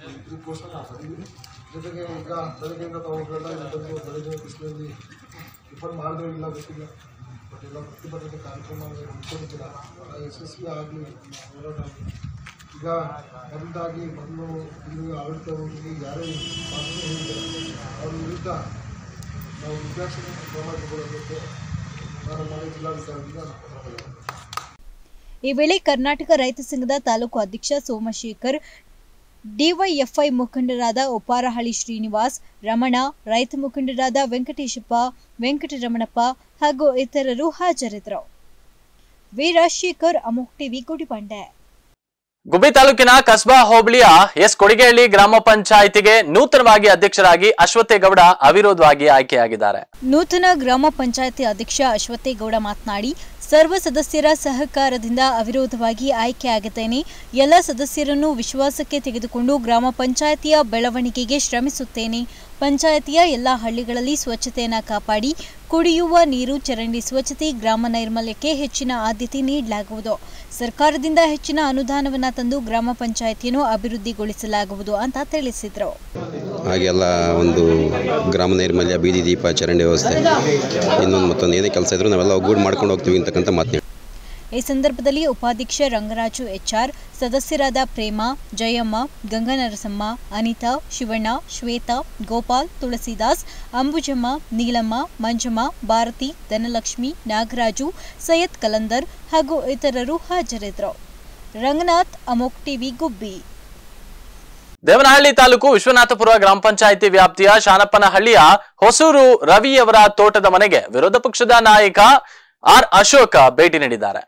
ಇದಕ್ಕೋಸ್ಕರ ನಾವು ಬಂದಿದ್ದೀವಿ. ಜೊತೆಗೆ ಈಗ ಬೆಳಗ್ಗೆಯಿಂದ ತಾವುಗಳೆಲ್ಲ ಬಂದು ಬೆಳಗ್ಗೆ ಬಿಸಿಲಲ್ಲಿ ಟಿಫನ್ ಮಾಡಿದ್ರೆ ಇಲ್ಲ ಗೊತ್ತಿಲ್ಲ, ಬಟ್ ಎಲ್ಲ ಪ್ರತಿಭಟನೆ ಕಾರ್ಯಕ್ರಮ ಇಟ್ಕೊಂಡಿದ್ದೀರ ಯಶಸ್ವಿ ಆಗಲಿ ಹೋರಾಟ. ಈಗ ಮೊದಲಾಗಿ ಮೊದಲು ಇಲ್ಲಿ ಆಡಳಿತವಾಗಿ ಯಾರೇ ಮಾತನ್ನು ಹೇಳಿದ್ದಾರೆ ಅವ್ರ ವಿರುದ್ಧ ನಾವು ನಿರ್ದಾಕ್ಷಿಣ್ಯ ಕ್ರಮ ತಗೊಳ್ಳಬೇಕು. ನಾನು ಮಾಡಿ ಜಿಲ್ಲಾಧಿಕಾರಿಯಿಂದ ನಾವು ಈ ವೇಳೆ ಕರ್ನಾಟಕ ರೈತ ಸಂಘದ ತಾಲೂಕು ಅಧ್ಯಕ್ಷ ಸೋಮಶೇಖರ್, ಡಿವೈಎಫ್ಐ ಮುಖಂಡರಾದ ಉಪಾರಹಳ್ಳಿ ಶ್ರೀನಿವಾಸ್, ರಮಣ, ರೈತ ಮುಖಂಡರಾದ ವೆಂಕಟೇಶಪ್ಪ, ವೆಂಕಟರಮಣಪ್ಪ ಹಾಗೂ ಇತರರು ಹಾಜರಿದ್ದರು. ವಿ ರಾಜಶೇಖರ್, ಅಮೋಕ್ ಟಿವಿ, ಗುಡಿಬಂಡೆ. ಗುಬ್ಬಿ ತಾಲೂಕಿನ ಕಸ್ಬಾ ಹೋಬಳಿಯ ಎಸ್ ಕೊಡಿಗೇಹಳ್ಳಿ ಗ್ರಾಮ ಪಂಚಾಯಿತಿಗೆ ನೂತನವಾಗಿ ಅಧ್ಯಕ್ಷರಾಗಿ ಅಶ್ವಥೇಗೌಡ ಅವಿರೋಧವಾಗಿ ಆಯ್ಕೆಯಾಗಿದ್ದಾರೆ. ನೂತನ ಗ್ರಾಮ ಪಂಚಾಯಿತಿ ಅಧ್ಯಕ್ಷ ಅಶ್ವಥೇಗೌಡ ಮಾತನಾಡಿ, ಸರ್ವ ಸದಸ್ಯರ ಸಹಕಾರದಿಂದ ಅವಿರೋಧವಾಗಿ ಆಯ್ಕೆಯಾಗಿದ್ದೇನೆ. ಎಲ್ಲ ಸದಸ್ಯರನ್ನು ವಿಶ್ವಾಸಕ್ಕೆ ತೆಗೆದುಕೊಂಡು ಗ್ರಾಮ ಪಂಚಾಯಿತಿಯ ಬೆಳವಣಿಗೆಗೆ ಶ್ರಮಿಸುತ್ತೇನೆ. ಪಂಚಾಯಿತಿಯ ಎಲ್ಲ ಹಳ್ಳಿಗಳಲ್ಲಿ ಸ್ವಚ್ಛತೆಯನ್ನು ಕಾಪಾಡಿ ಕುಡಿಯುವ ನೀರು, ಚರಂಡಿ ಸ್ವಚ್ಛತೆ, ಗ್ರಾಮ ನೈರ್ಮಲ್ಯಕ್ಕೆ ಹೆಚ್ಚಿನ ಆದ್ಯತೆ ನೀಡಲಾಗುವುದು. ಸರ್ಕಾರದಿಂದ ಹೆಚ್ಚಿನ ಅನುದಾನವನ್ನು ತಂದು ಗ್ರಾಮ ಪಂಚಾಯಿತಿಯನ್ನು ಅಭಿವೃದ್ಧಿಗೊಳಿಸಲಾಗುವುದು ಅಂತ ತಿಳಿಸಿದರು. ಹಾಗೆಲ್ಲ ಒಂದು ಗ್ರಾಮ ನೈರ್ಮಲ್ಯ, ಬೀದಿ ದೀಪ, ಚರಂಡಿ ವ್ಯವಸ್ಥೆ, ಇನ್ನೊಂದು ಮತ್ತೊಂದು ಏನೇ ಕೆಲಸ ಇದ್ರೂ ನಾವೆಲ್ಲ ಒಗ್ಗೂಡಿ ಮಾಡ್ಕೊಂಡು ಹೋಗ್ತೀವಿ ಅಂತಕ್ಕಂಥ ಮಾತನಾಡಿ. ಈ ಸಂದರ್ಭದಲ್ಲಿ ಉಪಾಧ್ಯಕ್ಷ ರಂಗರಾಜು ಎಚ್ಆರ್, ಸದಸ್ಯರಾದ ಪ್ರೇಮ, ಜಯಮ್ಮ, ಗಂಗನರಸಮ್ಮ, ಅನಿತಾ, ಶಿವಣ್ಣ, ಶ್ವೇತಾ, ಗೋಪಾಲ್, ತುಳಸಿದಾಸ್, ಅಂಬುಜಮ್ಮ, ನೀಲಮ್ಮ, ಮಂಜಮ್ಮ, ಭಾರತಿ, ಧನಲಕ್ಷ್ಮಿ, ನಾಗರಾಜು, ಸೈಯದ್ ಕಲಂದರ್ ಹಾಗೂ ಇತರರು ಹಾಜರಿದ್ದರು. ರಂಗನಾಥ್, ಅಮೋಕ್ ಟಿವಿ, ಗುಬ್ಬಿ. ದೇವನಹಳ್ಳಿ ತಾಲೂಕು ವಿಶ್ವನಾಥಪುರ ಗ್ರಾಮ ಪಂಚಾಯಿತಿ ವ್ಯಾಪ್ತಿಯ ಶಾನಪ್ಪನಹಳ್ಳಿಯ ಹೊಸೂರು ರವಿಯವರ ತೋಟದ ಮನೆಗೆ ವಿರೋಧ ಪಕ್ಷದ ನಾಯಕ ಆರ್ ಅಶೋಕ ಭೇಟಿ ನೀಡಿದ್ದಾರೆ.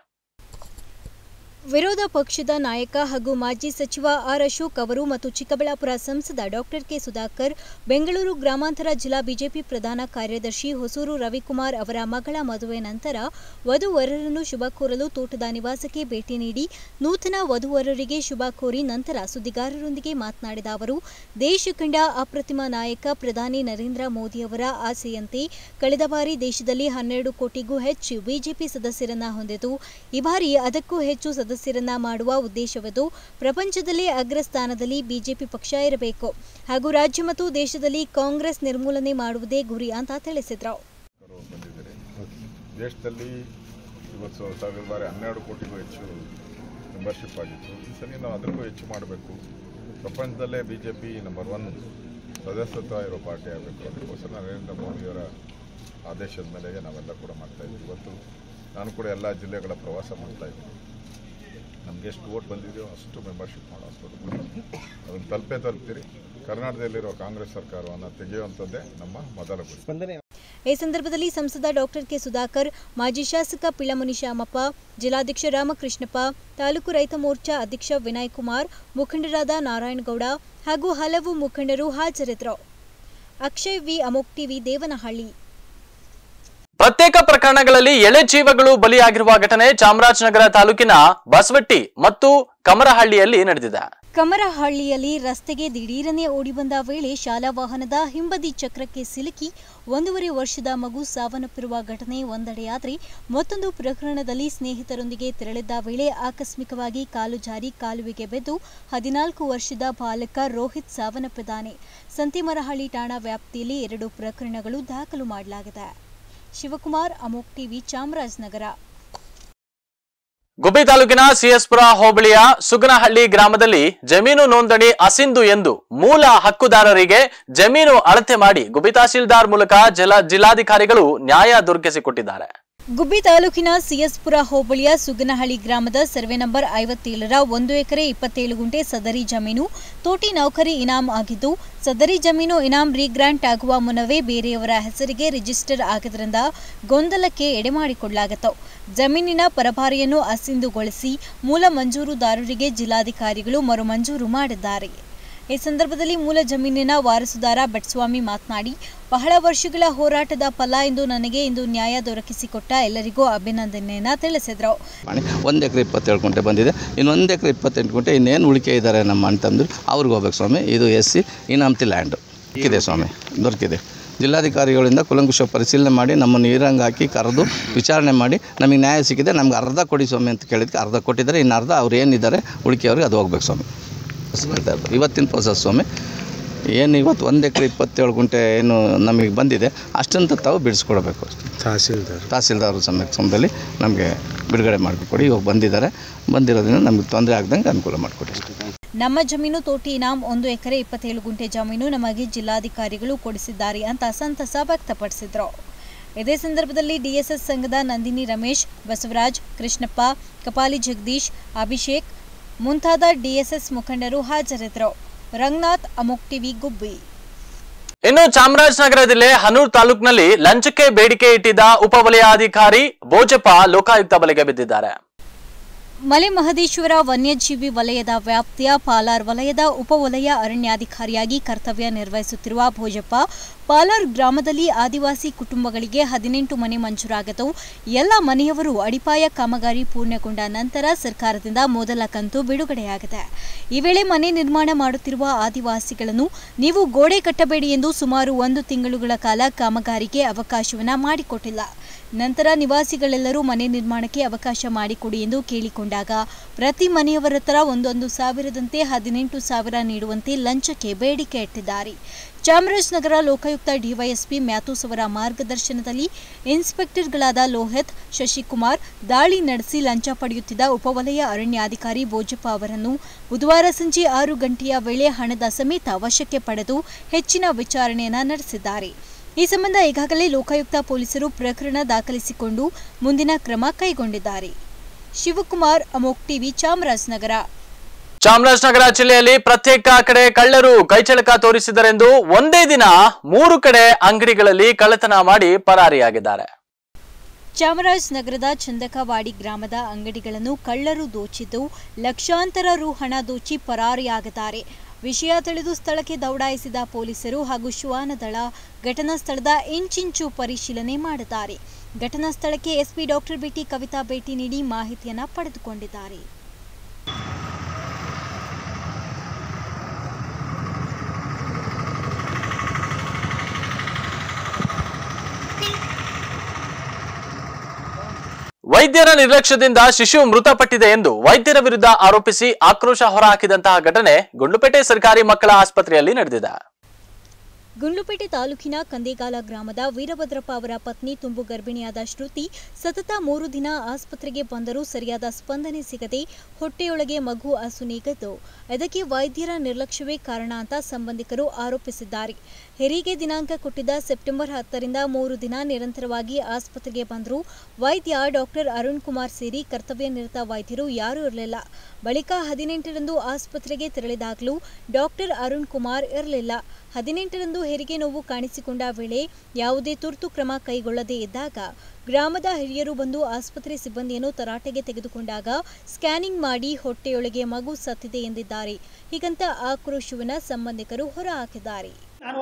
ವಿರೋಧ ಪಕ್ಷದ ನಾಯಕ ಹಾಗೂ ಮಾಜಿ ಸಚಿವ ಆರ್ ಅಶೋಕ್ ಅವರು ಮತ್ತು ಚಿಕ್ಕಬಳ್ಳಾಪುರ ಸಂಸದ ಡಾಕ್ಟರ್ ಕೆ ಸುಧಾಕರ್, ಬೆಂಗಳೂರು ಗ್ರಾಮಾಂತರ ಜಿಲ್ಲಾ ಬಿಜೆಪಿ ಪ್ರಧಾನ ಕಾರ್ಯದರ್ಶಿ ಹೊಸೂರು ರವಿಕುಮಾರ್ ಅವರ ಮಗಳ ಮದುವೆ ನಂತರ ವಧುವರರನ್ನು ಶುಭ ಕೋರಲು ತೋಟದ ನಿವಾಸಕ್ಕೆ ಭೇಟಿ ನೀಡಿ ನೂತನ ವಧುವರರಿಗೆ ಶುಭ ಕೋರಿ ನಂತರ ಸುದ್ದಿಗಾರರೊಂದಿಗೆ ಮಾತನಾಡಿದ ಅವರು, ದೇಶ ಕಂಡ ಅಪ್ರತಿಮ ನಾಯಕ ಪ್ರಧಾನಿ ನರೇಂದ್ರ ಮೋದಿ ಅವರ ಆಸೆಯಂತೆ ಕಳೆದ ಬಾರಿ ದೇಶದಲ್ಲಿ ಹನ್ನೆರಡು ಕೋಟಿಗೂ ಹೆಚ್ಚು ಬಿಜೆಪಿ ಸದಸ್ಯರನ್ನ ಹೊಂದಿತು. ಈ ಬಾರಿ ಅದಕ್ಕೂ ಹೆಚ್ಚು ಸದಸ್ಯರನ್ನ ಮಾಡುವ ಉದ್ದೇಶವಿದ್ದು ಪ್ರಪಂಚದಲ್ಲೇ ಅಗ್ರಸ್ಥಾನದಲ್ಲಿ ಬಿಜೆಪಿ ಪಕ್ಷ ಇರಬೇಕು ಹಾಗೂ ರಾಜ್ಯ ಮತ್ತು ದೇಶದಲ್ಲಿ ಕಾಂಗ್ರೆಸ್ ನಿರ್ಮೂಲನೆ ಮಾಡುವುದೇ ಗುರಿ ಅಂತ ತಿಳಿಸಿದರು. ದೇಶದಲ್ಲಿ ಇವತ್ತು ಸಾವಿರ ಬಾರಿ ಹನ್ನೆರಡು ಕೋಟಿಗೂ ಹೆಚ್ಚು ಮೆಂಬರ್ಶಿಪ್ ಆಗಿತ್ತು. ಈ ಸಲ ನಾವು ಅದಕ್ಕೂ ಹೆಚ್ಚು ಮಾಡಬೇಕು. ಪ್ರಪಂಚದಲ್ಲೇ ಬಿಜೆಪಿ ನಂಬರ್ ಒನ್ ಸದಸ್ಯತ್ವ ಇರೋ ಪಾರ್ಟಿ ಆಗಬೇಕು. ಅದಕ್ಕೋಸ್ಕರ ನರೇಂದ್ರ ಮೋದಿಯವರ ಆದೇಶದ ಮೇಲೆಗೆ ನಾವೆಲ್ಲ ಕೂಡ ಮಾಡ್ತಾಯಿದ್ವಿ. ಇವತ್ತು ನಾನು ಕೂಡ ಎಲ್ಲ ಜಿಲ್ಲೆಗಳ ಪ್ರವಾಸ ಮಾಡ್ತಾಯಿದ್ದೀನಿ. ನಮಗೆ ಎಷ್ಟು ವೋಟ್ ಬಂದಿದೆಯೋ ಅಷ್ಟು ಮೆಂಬರ್ಶಿಪ್ ಮಾಡೋ ಅದನ್ನು ತಲುಪೇ ತಲುಪ್ತೀರಿ. ಕರ್ನಾಟಕದಲ್ಲಿರೋ ಕಾಂಗ್ರೆಸ್ ಸರ್ಕಾರವನ್ನು ತೆಗೆಯುವಂಥದ್ದೇ ನಮ್ಮ ಮೊದಲ ಗುರಿ. ಈ ಸಂದರ್ಭದಲ್ಲಿ ಸಂಸದ ಡಾಕ್ಟರ್ ಕೆ ಸುಧಾಕರ್, ಮಾಜಿ ಶಾಸಕ ಪಿಳಮುನಿ ಶ್ಯಾಮಪ್ಪ, ಜಿಲ್ಲಾಧ್ಯಕ್ಷ ರಾಮಕೃಷ್ಣಪ್ಪ, ತಾಲೂಕು ರೈತ ಮೋರ್ಚಾ ಅಧ್ಯಕ್ಷ ವಿನಯ್ ಕುಮಾರ್, ಮುಖಂಡರಾದ ನಾರಾಯಣಗೌಡ ಹಾಗೂ ಹಲವು ಮುಖಂಡರು ಹಾಜರಿದ್ದರು. Akshay V, Amogh TV, Devanahalli. ಪ್ರತ್ಯೇಕ ಪ್ರಕರಣಗಳಲ್ಲಿ ಎಳೆ ಜೀವಗಳು ಬಲಿಯಾಗಿರುವ ಘಟನೆ ಚಾಮರಾಜನಗರ ತಾಲೂಕಿನ ಬಸವಟ್ಟಿ ಮತ್ತು ಕಮರಹಳ್ಳಿಯಲ್ಲಿ ನಡೆದಿದೆ. ಕಮರಹಳ್ಳಿಯಲ್ಲಿ ರಸ್ತೆಗೆ ದಿಢೀರನೆ ಓಡಿಬಂದ ವೇಳೆ ಶಾಲಾ ವಾಹನದ ಹಿಂಬದಿ ಚಕ್ರಕ್ಕೆ ಸಿಲುಕಿ ಒಂದೂವರೆ ವರ್ಷದ ಮಗು ಸಾವನ್ನಪ್ಪಿರುವ ಘಟನೆ ಒಂದೆಡೆಯಾದರೆ, ಮತ್ತೊಂದು ಪ್ರಕರಣದಲ್ಲಿ ಸ್ನೇಹಿತರೊಂದಿಗೆ ತೆರಳಿದ್ದ ವೇಳೆ ಆಕಸ್ಮಿಕವಾಗಿ ಕಾಲು ಜಾರಿ ಕಾಲುವೆಗೆ ಬಿದ್ದು ಹದಿನಾಲ್ಕು ವರ್ಷದ ಬಾಲಕ ರೋಹಿತ್ ಸಾವನ್ನಪ್ಪಿದ್ದಾನೆ. ಸಂತಿಮರಹಳ್ಳಿ ಠಾಣಾ ವ್ಯಾಪ್ತಿಯಲ್ಲಿ ಎರಡು ಪ್ರಕರಣಗಳು ದಾಖಲು ಮಾಡಲಾಗಿದೆ. ಶಿವಕುಮಾರ್, ಅಮೋಕ್ ಟಿವಿ, ಚಾಮರಾಜನಗರ. ಗುಬ್ಬಿ ತಾಲೂಕಿನ ಸಿಎಸ್ಪುರ ಹೋಬಳಿಯ ಸುಗನಹಳ್ಳಿ ಗ್ರಾಮದಲ್ಲಿ ಜಮೀನು ನೋಂದಣಿ ಅಸಿಂಧು ಎಂದು ಮೂಲ ಹಕ್ಕುದಾರರಿಗೆ ಜಮೀನು ಅಳತೆ ಮಾಡಿ ಗುಬ್ಬಿ ತಹಸೀಲ್ದಾರ್ ಮೂಲಕ ಜಿಲ್ಲಾಧಿಕಾರಿಗಳು ನ್ಯಾಯ ದೊರಕಿಸಿಕೊಟ್ಟಿದ್ದಾರೆ. ಗುಬ್ಬಿ ತಾಲೂಕಿನ ಸಿಎಸ್ಪುರ ಹೋಬಳಿಯ ಸುಗನಹಳ್ಳಿ ಗ್ರಾಮದ ಸರ್ವೆ ನಂಬರ್ ಐವತ್ತೇಳರ ಒಂದು ಎಕರೆ ಇಪ್ಪತ್ತೇಳು ಗುಂಟೆ ಸದರಿ ಜಮೀನು ತೋಟಿ ನೌಕರಿ ಇನಾಮ್ ಆಗಿದ್ದು, ಸದರಿ ಜಮೀನು ಇನಾಮ್ ರೀಗ್ರಾಂಟ್ ಆಗುವ ಮುನ್ನವೇ ಬೇರೆಯವರ ಹೆಸರಿಗೆ ರಿಜಿಸ್ಟರ್ ಆಗಿದ್ದರಿಂದ ಗೊಂದಲಕ್ಕೆ ಎಡೆಮಾಡಿಕೊಳ್ಳಲಾಗಿತ್ತು. ಜಮೀನಿನ ಪರಭಾರೆಯನ್ನು ಅಸಿಂಧುಗೊಳಿಸಿ ಮೂಲ ಮಂಜೂರುದಾರರಿಗೆ ಜಿಲ್ಲಾಧಿಕಾರಿಗಳು ಮರು ಮಂಜೂರು ಮಾಡಿದ್ದಾರೆ. ಈ ಸಂದರ್ಭದಲ್ಲಿ ಮೂಲ ಜಮೀನಿನ ವಾರಸುದಾರ ಬೆಟ್ಸ್ವಾಮಿ ಮಾತನಾಡಿ, ಬಹಳ ವರ್ಷಗಳ ಹೋರಾಟದ ಫಲ ಎಂದು ನನಗೆ ಇಂದು ನ್ಯಾಯ ದೊರಕಿಸಿಕೊಟ್ಟ ಎಲ್ಲರಿಗೂ ಅಭಿನಂದನೆಯನ್ನು ತಿಳಿಸಿದರು. ಒಂದು ಎಕರೆ ಇಪ್ಪತ್ತೇಳು ಗುಂಟೆ ಬಂದಿದೆ, ಇನ್ನೊಂದು ಎಕರೆ ಇಪ್ಪತ್ತೆಂಟು ಗುಂಟೆ ಇನ್ನೇನು ಉಳಿಕೆ ಇದ್ದಾರೆ ನಮ್ಮ ಅಂತಂದ್ರೆ ಅವ್ರಿಗೆ ಹೋಗ್ಬೇಕು ಸ್ವಾಮಿ. ಇದು ಎಸ್ ಸಿ ಇನಾಮತಿ ಲ್ಯಾಂಡು ಇದೆ ಸ್ವಾಮಿ, ದೊರಕಿದೆ. ಜಿಲ್ಲಾಧಿಕಾರಿಗಳಿಂದ ಕುಲಂಕುಷ ಪರಿಶೀಲನೆ ಮಾಡಿ ನಮ್ಮನ್ನು ನೀರಂಗೆ ಹಾಕಿ ಕರೆದು ವಿಚಾರಣೆ ಮಾಡಿ ನಮಗೆ ನ್ಯಾಯ ಸಿಕ್ಕಿದೆ. ನಮ್ಗೆ ಅರ್ಧ ಕೊಡಿ ಸ್ವಾಮಿ ಅಂತ ಕೇಳಿದ್ಕೆ ಅರ್ಧ ಕೊಟ್ಟಿದ್ದಾರೆ, ಇನ್ನು ಅರ್ಧ ಅವ್ರು ಏನಿದ್ದಾರೆ ಉಳಿಕೆಯವ್ರಿಗೆ ಅದು ಹೋಗ್ಬೇಕು ಸ್ವಾಮಿ. ವಾಪಸ್ ಕೇಳ್ತಾ ಇರ್ತಾರೆ. ಇವತ್ತಿನ ಪ್ರೋಸೆಸ್ ಸ್ವಾಮಿ ಏನು ಇವತ್ತು ಒಂದು ಎಕರೆ ಇಪ್ಪತ್ತೇಳು ಗುಂಟೆ ಏನು ನಮಗೆ ಬಂದಿದೆ ಅಷ್ಟಂತ ತಾವು ಬಿಡಿಸ್ಕೊಡ್ಬೇಕು. ತಹಸೀಲ್ದಾರ್ ತಹಸೀಲ್ದಾರ್ ಸಮಯದಲ್ಲಿ ನಮಗೆ ಬಿಡುಗಡೆ ಮಾಡಿಕೊಡಿ. ಇವಾಗ ಬಂದಿದ್ದಾರೆ, ಬಂದಿರೋದ್ರಿಂದ ನಮಗೆ ತೊಂದರೆ ಆಗ್ದಂಗೆ ಅನುಕೂಲ ಮಾಡಿಕೊಡಿ. ನಮ್ಮ ಜಮೀನು ತೋಟಿ ಇನಾಮ್ ಒಂದು ಎಕರೆ ಇಪ್ಪತ್ತೇಳು ಗುಂಟೆ ಜಮೀನು ನಮಗೆ ಜಿಲ್ಲಾಧಿಕಾರಿಗಳು ಕೊಡಿಸಿದ್ದಾರೆ ಅಂತ ಸಂತಸ ವ್ಯಕ್ತಪಡಿಸಿದರು. ಇದೇ ಸಂದರ್ಭದಲ್ಲಿ ಡಿಎಸ್ಎಸ್ ಸಂಘದ ನಂದಿನಿ ರಮೇಶ್, ಬಸವರಾಜ್, ಕೃಷ್ಣಪ್ಪ, ಕಪಾಲಿ ಜಗದೀಶ್, ಅಭಿಷೇಕ್ ಮುಂತಾದ ಡಿಎಸ್ಎಸ್ ಮುಖಂಡರು ಹಾಜರಿದ್ದರು. ರಂಗನಾಥ್, ಅಮೋಕ್ ಟಿವಿ, ಗುಬ್ಬಿ. ಇನ್ನು ಚಾಮರಾಜನಗರ ಜಿಲ್ಲೆ ಹನೂರು ತಾಲೂಕಿನಲ್ಲಿ ಲಂಚಕ್ಕೆ ಬೇಡಿಕೆ ಇಟ್ಟಿದ್ದ ಉಪವಲಯಾಧಿಕಾರಿ ಬೋಜಪ್ಪ ಲೋಕಾಯುಕ್ತ ಬಲೆಗೆ ಬಿದ್ದಿದ್ದಾರೆ. ಮಲೆ ಮಹದೇಶ್ವರ ವನ್ಯಜೀವಿ ವಲಯದ ವ್ಯಾಪ್ತಿಯ ಪಾಲಾರ್ ವಲಯದ ಉಪವಲಯ ಅರಣ್ಯಾಧಿಕಾರಿಯಾಗಿ ಕರ್ತವ್ಯ ನಿರ್ವಹಿಸುತ್ತಿರುವ ಭೋಜಪ್ಪ ಪಾಲಾರ್ ಗ್ರಾಮದಲ್ಲಿ ಆದಿವಾಸಿ ಕುಟುಂಬಗಳಿಗೆ ಹದಿನೆಂಟು ಮನೆ ಮಂಜೂರಾಗಿದ್ದು ಎಲ್ಲ ಮನೆಯವರು ಅಡಿಪಾಯ ಕಾಮಗಾರಿ ಪೂರ್ಣಗೊಂಡ ನಂತರ ಸರ್ಕಾರದಿಂದ ಮೊದಲ ಕಂತು ಬಿಡುಗಡೆಯಾಗಿದೆ. ಈ ವೇಳೆ ಮನೆ ನಿರ್ಮಾಣ ಮಾಡುತ್ತಿರುವ ಆದಿವಾಸಿಗಳನ್ನು ನೀವು ಗೋಡೆ ಕಟ್ಟಬೇಡಿ ಎಂದು ಸುಮಾರು ಒಂದು ತಿಂಗಳುಗಳ ಕಾಲ ಕಾಮಗಾರಿಗೆ ಅವಕಾಶವನ್ನ ಮಾಡಿಕೊಟ್ಟಿಲ್ಲ. ನಂತರ ನಿವಾಸಿಗಳೆಲ್ಲರೂ ಮನೆ ನಿರ್ಮಾಣಕ್ಕೆ ಅವಕಾಶ ಮಾಡಿಕೊಡಿ ಎಂದು ಕೇಳಿಕೊಂಡಾಗ ಪ್ರತಿ ಮನೆಯವರ ಹತ್ರ ಒಂದೊಂದು ಸಾವಿರದಂತೆ ಹದಿನೆಂಟು ಸಾವಿರ ನೀಡುವಂತೆ ಲಂಚಕ್ಕೆ ಬೇಡಿಕೆ ಇಟ್ಟಿದ್ದಾರೆ. ಚಾಮರಾಜನಗರ ಲೋಕಾಯುಕ್ತ ಡಿವೈಎಸ್ಪಿ ಮ್ಯಾಥ್ಯೂಸ್ ಅವರ ಮಾರ್ಗದರ್ಶನದಲ್ಲಿ ಇನ್ಸ್ಪೆಕ್ಟರ್ಗಳಾದ ಲೋಹಿತ್, ಶಶಿಕುಮಾರ್ ದಾಳಿ ನಡೆಸಿ ಲಂಚ ಪಡೆಯುತ್ತಿದ್ದ ಉಪವಲಯ ಅರಣ್ಯಾಧಿಕಾರಿ ಬೋಜಪ್ಪ ಅವರನ್ನು ಬುಧವಾರ ಸಂಜೆ ಆರು ಗಂಟೆಯ ವೇಳೆ ಹಣದ ಸಮೇತ ವಶಕ್ಕೆ ಪಡೆದು ಹೆಚ್ಚಿನ ವಿಚಾರಣೆಯನ್ನು ನಡೆಸಿದ್ದಾರೆ. ಈ ಸಂಬಂಧ ಈಗಾಗಲೇ ಲೋಕಾಯುಕ್ತ ಪೊಲೀಸರು ಪ್ರಕರಣ ದಾಖಲಿಸಿಕೊಂಡು ಮುಂದಿನ ಕ್ರಮ ಕೈಗೊಂಡಿದ್ದಾರೆ. ಶಿವಕುಮಾರ್, ಅಮೋಕ್ ಟಿವಿ, ಚಾಮರಾಜನಗರ. ಚಾಮರಾಜನಗರ ಜಿಲ್ಲೆಯಲ್ಲಿ ಪ್ರತ್ಯೇಕ ಕಡೆ ಕಳ್ಳರು ಕೈಚಳಕ ತೋರಿಸಿದರೆಂದು ಒಂದೇ ದಿನ ಮೂರು ಕಡೆ ಅಂಗಡಿಗಳಲ್ಲಿ ಕಳ್ಳತನ ಮಾಡಿ ಪರಾರಿಯಾಗಿದ್ದಾರೆ. ಚಾಮರಾಜನಗರದ ಚಂದಕವಾಡಿ ಗ್ರಾಮದ ಅಂಗಡಿಗಳನ್ನು ಕಳ್ಳರು ದೋಚಿದ್ದು ಲಕ್ಷಾಂತರ ರು ಹಣ ದೋಚಿ ಪರಾರಿಯಾಗಿದ್ದಾರೆ. ವಿಷಯ ತಿಳಿದು ಸ್ಥಳಕ್ಕೆ ದೌಡಾಯಿಸಿದ ಪೊಲೀಸರು ಹಾಗೂ ಶ್ವಾನದಳ ಘಟನಾ ಸ್ಥಳದ ಇಂಚಿಂಚು ಪರಿಶೀಲನೆ ಮಾಡಿದ್ದಾರೆ. ಘಟನಾ ಸ್ಥಳಕ್ಕೆ ಎಸ್ಪಿ ಡಾಕ್ಟರ್ ಬಿಟಿ ಕವಿತಾ ಭೇಟಿ ನೀಡಿ ಮಾಹಿತಿಯನ್ನು ಪಡೆದುಕೊಂಡಿದ್ದಾರೆ. ವೈದ್ಯರ ನಿರ್ಲಕ್ಷ್ಯದಿಂದ ಶಿಶು ಮೃತಪಟ್ಟಿದೆ ಎಂದು ವೈದ್ಯರ ವಿರುದ್ಧ ಆರೋಪಿಸಿ ಆಕ್ರೋಶ ಹೊರಹಾಕಿದಂತಹ ಘಟನೆ ಗುಂಡ್ಲುಪೇಟೆ ಸರ್ಕಾರಿ ಮಕ್ಕಳ ಆಸ್ಪತ್ರೆಯಲ್ಲಿ ನಡೆದಿದೆ. ಗುಂಡ್ಲುಪೇಟೆ ತಾಲೂಕಿನ ಕಂದೇಗಾಲ ಗ್ರಾಮದ ವೀರಭದ್ರಪ್ಪ ಅವರ ಪತ್ನಿ ತುಂಬು ಗರ್ಭಿಣಿಯಾದ ಶ್ರುತಿ ಸತತ ಮೂರು ದಿನ ಆಸ್ಪತ್ರೆಗೆ ಬಂದರೂ ಸರಿಯಾದ ಸ್ಪಂದನೆ ಸಿಗದೆ ಹೊಟ್ಟೆಯೊಳಗೆ ಮಗು ಅಸುನೀಗಿದ್ದು ಇದಕ್ಕೆ ವೈದ್ಯರ ನಿರ್ಲಕ್ಷ್ಯವೇ ಕಾರಣ ಅಂತ ಸಂಬಂಧಿಕರು ಆರೋಪಿಸಿದ್ದಾರೆ. ಹೆರಿಗೆ ದಿನಾಂಕ ಕೊಟ್ಟಿದ್ದ ಸೆಪ್ಟೆಂಬರ್ ಹತ್ತರಿಂದ ಮೂರು ದಿನ ನಿರಂತರವಾಗಿ ಆಸ್ಪತ್ರೆಗೆ ಬಂದರೂ ವೈದ್ಯ ಡಾಕ್ಟರ್ ಅರುಣ್ ಕುಮಾರ್ ಸೇರಿ ಕರ್ತವ್ಯ ನಿರತ ವೈದ್ಯರು ಯಾರೂ ಇರಲಿಲ್ಲ. ಬಳಿಕ ಹದಿನೆಂಟರಂದು ಆಸ್ಪತ್ರೆಗೆ ತೆರಳಿದಾಗಲೂ ಡಾಕ್ಟರ್ ಅರುಣ್ ಕುಮಾರ್ ಇರಲಿಲ್ಲ. ಹದಿನೆಂಟರಂದು ಹೆರಿಗೆ ನೋವು ಕಾಣಿಸಿಕೊಂಡ ವೇಳೆ ಯಾವುದೇ ತುರ್ತು ಕ್ರಮ ಕೈಗೊಳ್ಳದೇ ಇದ್ದಾಗ ಗ್ರಾಮದ ಹಿರಿಯರು ಬಂದು ಆಸ್ಪತ್ರೆ ಸಿಬ್ಬಂದಿಯನ್ನು ತರಾಟೆಗೆ ತೆಗೆದುಕೊಂಡಾಗ ಸ್ಕ್ಯಾನಿಂಗ್ ಮಾಡಿ ಹೊಟ್ಟೆಯೊಳಗೆ ಮಗು ಸತ್ತಿದೆ ಎಂದಿದ್ದಾರೆ. ಹೀಗಂತ ಆಕ್ರೋಶವನ್ನ ಸಂಬಂಧಿಕರು ಹೊರಹಾಕಿದ್ದಾರೆ.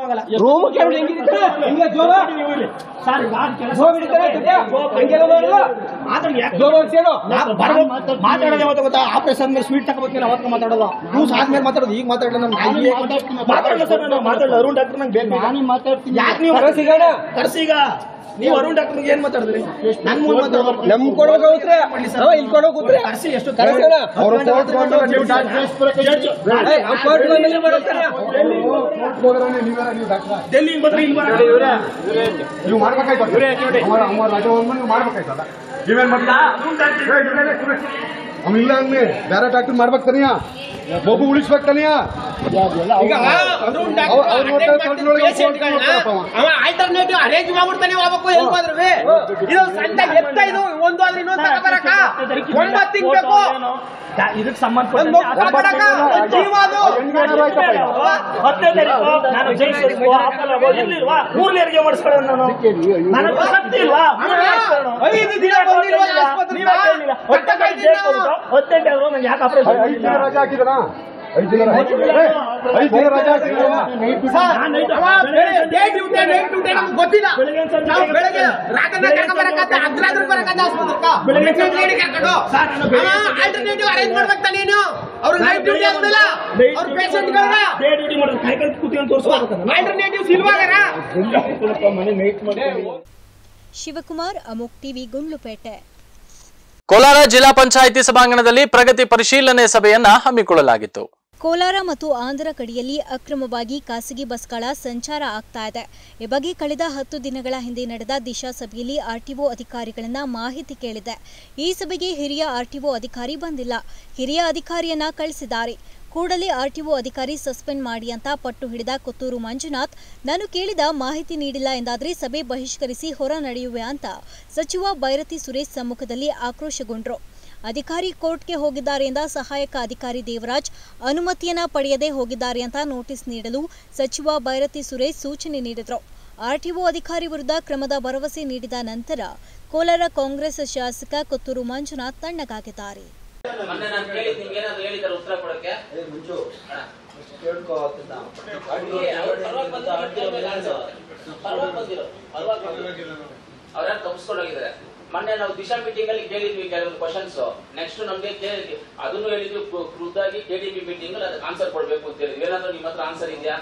ಆಪರೇಷನ್ ಮೇಲೆ ಸ್ವೀಟ್ ತಗೋಬೇಕಿಲ್ಲ ಅವತ್ತು ಮಾತಾಡೋದು ನ್ಯೂಸ್ ಆದ್ಮೇಲೆ ಮಾತಾಡೋದು ಈಗ ಮಾತಾಡೋಣ ಮಾತಾಡಲ್ಲ ಅರುಣ್ ಡಾಕ್ಟರ್ ನಂಗೆ ಬೇಕು ನಾನು ಮಾತಾಡ್ತೀನಿ ಯಾಕೆ ನೀವು ಕರ್ಸೀಗ ನೀವು ಅರುಣ್ ಡಾಕ್ಟರ್ ಏನ್ ಮಾತಾಡಿದ್ರಿ ನನ್ ಮೂಲ ನಮ್ ಕೊಡೋಕೆ ಹೋಗ್ರೆ ಇಲ್ಲಿ ಕೊಡೋಕೆ ಹೋಗ್ರೆ ಕರ್ಸಿ ಎಷ್ಟು ಕರ್ಸೋಣ ಅವರು ಕೋರ್ಟ್ ಡೆಲ್ಲಿ ಬಂದ್ರೆ ಇಲ್ಲಿ ನೀವು ಮಾಡ್ಬೇಕಾಯ್ತು ಅಮ್ಮ ರಾಜವನ್ನ ನೀವು ಮಾಡ್ಬೇಕಾಯ್ತಲ್ಲ ನೀವೇನ್ ಮಾಡ್ತಾ ಅವ ಇಲ್ಲ ಅಂದ್ಮೇ ಬೇರೆ ಡಾಕ್ಟರ್ ಮಾಡ್ಬೇಕು ತನಿಯ ಮಗು ಉಳಿಸ್ಬೇಕು ತನಿಯ ಆಲ್ಟರ್ನೇಟಿವ್ ಅರೇಂಜ್ ಮಾಡ್ಬಿಡ್ತಾನೆ ಹೋಗ್ಬೇಕು ಎಲ್ಬಾದ್ರು ಇದು ಸಣ್ಣ ಎತ್ತ ಇದು ಒಂದು ಆದ್ರೆ ಇನ್ನೊಂದು ತಗೋಬರಕ ಒಂಬತ್ತು ತಿಂಗಳು ಇದಕ್ಕೆ ಸಂಬಂಧಪಟ್ಟ ಮೂರನೇರಿಗೆ ಮಾಡಿಸ್ಕೊಳ್ಳೋಣ ನಾನು ನನಗೆ ಶಕ್ತಿ ಇಲ್ವಾ ಐದು ದಿನ ಬಂದಿಲ್ವಾ ಹತ್ತೆಂಟು ಆದ್ರೂ ನಂಗೆ ಯಾಕೆ ಆಪರೇಷನ್ ರಜಾ ಹಾಕಿದನಾ ಐದು ದಿನ ಐದು ದಿನ ರಜಾ ಗೊತ್ತಿಲ್ಲ ಬೆಳಗ್ಗೆ ಅರ್ಧರಾತ್ರಿ ಬರಕತ್ತ ಆಲ್ಟರ್ನೇಟಿವ್ ಅರೇಂಜ್ ಮಾಡ್ಬೇಕು ನೀನು ಅವ್ರು ನೈಟ್ ಡ್ಯೂಟಿ ಆದ್ಮೇಲೆ ಅವ್ರ ಪೇಷಂಟ್ ಡೇ ಡ್ಯೂಟಿ ಮಾಡೋದು ಕಾಯ್ಕೊಂಡು ಕೂತ್ಕೊಂಡು ತೋರಿಸ್ಬೇಕು ಆಲ್ಟರ್ನೇಟಿವ್ ಸಿಲ್ವಾಗರ ಮನೆ ನೈಟ್ ಮಾಡಿ. ಶಿವಕುಮಾರ್, ಅಮೋಕ್ ಟಿವಿ, ಗುಂಡ್ಲುಪೇಟೆ. ಕೋಲಾರ ಜಿಲ್ಲಾ ಪಂಚಾಯಿತಿ ಸಭಾಂಗಣದಲ್ಲಿ ಪ್ರಗತಿ ಪರಿಶೀಲನೆ ಸಭೆಯನ್ನ ಹಮ್ಮಿಕೊಳ್ಳಲಾಗಿತ್ತು. ಕೋಲಾರ ಮತ್ತು ಆಂಧ್ರ ಗಡಿಯಲ್ಲಿ ಅಕ್ರಮವಾಗಿ ಖಾಸಗಿ ಬಸ್ಗಳ ಸಂಚಾರ ಆಗ್ತಾ ಇದೆ. ಈ ಬಗ್ಗೆ ಕಳೆದ ಹತ್ತು ದಿನಗಳ ಹಿಂದೆ ನಡೆದ ದಿಶಾ ಸಭೆಯಲ್ಲಿ ಆರ್ಟಿಒ ಅಧಿಕಾರಿಗಳನ್ನ ಮಾಹಿತಿ ಕೇಳಿದೆ. ಈ ಸಭೆಗೆ ಹಿರಿಯ ಆರ್ಟಿಒ ಅಧಿಕಾರಿ ಬಂದಿಲ್ಲ. ಹಿರಿಯ ಅಧಿಕಾರಿಯನ್ನ ಕಳಿಸಿದ್ದಾರೆ. ಕೂಡಲೇ ಆರ್ಟಿಒ ಅಧಿಕಾರಿ ಸಸ್ಪೆಂಡ್ ಮಾಡಿ ಅಂತ ಪಟ್ಟು ಹಿಡಿದ ಕೊತ್ತೂರು ಮಂಜುನಾಥ್, ನಾನು ಕೇಳಿದ ಮಾಹಿತಿ ನೀಡಿಲ್ಲ ಎಂದಾದರೆ ಸಭೆ ಬಹಿಷ್ಕರಿಸಿ ಹೊರ ನಡೆಯುವೆ ಅಂತ ಸಚಿವ ಬೈರತಿ ಸುರೇಶ್ ಸಮ್ಮುಖದಲ್ಲಿ ಆಕ್ರೋಶಗೊಂಡರು. ಅಧಿಕಾರಿ ಕೋರ್ಟ್ಗೆ ಹೋಗಿದ್ದಾರೆ ಎಂದ ಸಹಾಯಕ ಅಧಿಕಾರಿ ದೇವರಾಜ್ ಅನುಮತಿಯನ್ನ ಪಡೆಯದೆ ಹೋಗಿದ್ದಾರೆ ಅಂತ ನೋಟಿಸ್ ನೀಡಲು ಸಚಿವ ಬೈರತಿ ಸುರೇಶ್ ಸೂಚನೆ ನೀಡಿದರು. ಆರ್ಟಿಒ ಅಧಿಕಾರಿ ವಿರುದ್ಧ ಕ್ರಮದ ಭರವಸೆ ನೀಡಿದ ನಂತರ ಕೋಲಾರ ಕಾಂಗ್ರೆಸ್ ಶಾಸಕ ಕೊತ್ತೂರು ಮಂಜುನಾಥ್ ತಣ್ಣಗಾಗಿದ್ದಾರೆ. ಮೊನ್ನೆ ನಾವು ದಿಶಾ ಮೀಟಿಂಗ್ ಅಲ್ಲಿ ಕೇಳಿದ್ವಿ ಕೆಲವೊಂದು ಕ್ವಶನ್ಸ್. ನೆಕ್ಸ್ಟ್ ನಮ್ಗೆ ಕೇಳಿದ್ವಿ, ಅದನ್ನು ಹೇಳಿದ್ವಿ ಖುದ್ದಾಗಿ ಕೆಡಿಪಿ ಮೀಟಿಂಗ್ ಅಲ್ಲಿ ಅದಕ್ಕೆ ಆನ್ಸರ್ ಕೊಡ್ಬೇಕು ಅಂತ ಹೇಳಿದ್ವಿ. ಏನಾದ್ರು ನಿಮ್ಮ ಹತ್ರ ಆನ್ಸರ್ ಇದೆಯಾ?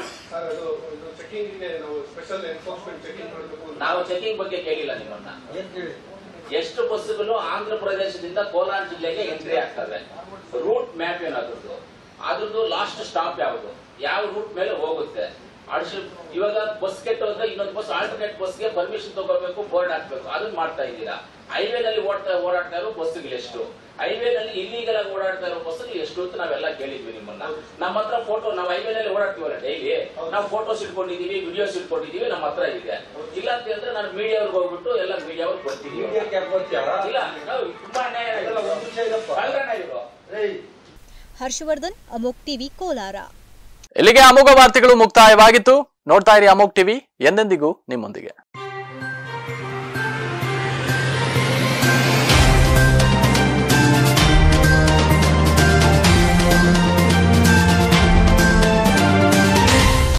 ನಾವು ಚೆಕಿಂಗ್ ಬಗ್ಗೆ ಕೇಳಿಲ್ಲ ನಿಮ್ಮನ್ನ. ಎಷ್ಟು ಬಸ್ಸುಗಳು ಆಂಧ್ರ ಪ್ರದೇಶದಿಂದ ಕೋಲಾರ ಜಿಲ್ಲೆಗೆ ಎಂಟ್ರಿ ಆಗ್ತವೆ, ರೂಟ್ ಮ್ಯಾಪ್ ಏನಾದ್ರದ್ದು, ಅದ್ರದ್ದು ಲಾಸ್ಟ್ ಸ್ಟಾಪ್ ಯಾವುದು, ಯಾವ ರೂಟ್ ಮೇಲೆ ಹೋಗುತ್ತೆ. ಇವಾಗ ಬಸ್ ಕೆಟ್ಟೋದ್ರೆ ಇನ್ನೊಂದು ಬಸ್ ಆಲ್ಟರ್ನೇಟ್ ಬಸ್ಗೆ ಪರ್ಮಿಷನ್ ತಗೋಬೇಕು, ಬೋರ್ಡ್ ಹಾಕ್ಬೇಕು. ಅದನ್ನ ಮಾಡ್ತಾ ಇದ್ದೀರಾ. ಹೈವೇನಲ್ಲಿ ಓಡ್ತಾ ಓಡಾಡ್ತಾ ಇರೋ ಬಸ್ಸುಗಳು ಎಷ್ಟು, ಹೈವೇನಲ್ಲಿ ಇಲ್ಲಿಗಲ್ ಆಗಿ ಓಡಾಡ್ತಾ ಇರೋ ಬಸ್ಸುಗಳು ಎಷ್ಟು ಅಂತ ನಾವೆಲ್ಲ ಕೇಳಿದ್ವಿ ನಿಮ್ಮನ್ನ. ನಮ್ಮ ಹತ್ರ ಫೋಟೋ, ನಾವು ಹೈವೇನಲ್ಲಿ ಓಡಾಡ್ತೀವಲ್ಲ ಡೈಲಿ, ನಾವು ಫೋಟೋಸ್ ಇಟ್ಕೊಂಡಿದೀವಿ, ವಿಡಿಯೋಸ್ ಇಟ್ಕೊಂಡಿದೀವಿ, ನಮ್ಮ ಹತ್ರ ಇದೆ. ಇಲ್ಲ ಅಂತ ಹೇಳಿದ್ರೆ ನಾನು ಮೀಡಿಯಾವ್ರಿಗೆ ಹೋಗ್ಬಿಟ್ಟು ಎಲ್ಲ ಮೀಡಿಯಾವ್ರಿಗೆ ಕೊಡ್ತೀವಿ. ಇಲ್ಲ ನಾವು ತುಂಬಾ ಅನ್ಯಾಯ. ಹರ್ಷವರ್ಧನ್, ಅಮೋಕ್ ಟಿವಿ, ಕೋಲಾರ. ಇಲ್ಲಿಗೆ ಅಮೋಘ ವಾರ್ತೆಗಳು ಮುಕ್ತಾಯವಾಗಿತ್ತು. ನೋಡ್ತಾ ಇರಿ ಅಮೋಘ್ ಟಿವಿ, ಎಂದೆಂದಿಗೂ ನಿಮ್ಮೊಂದಿಗೆ.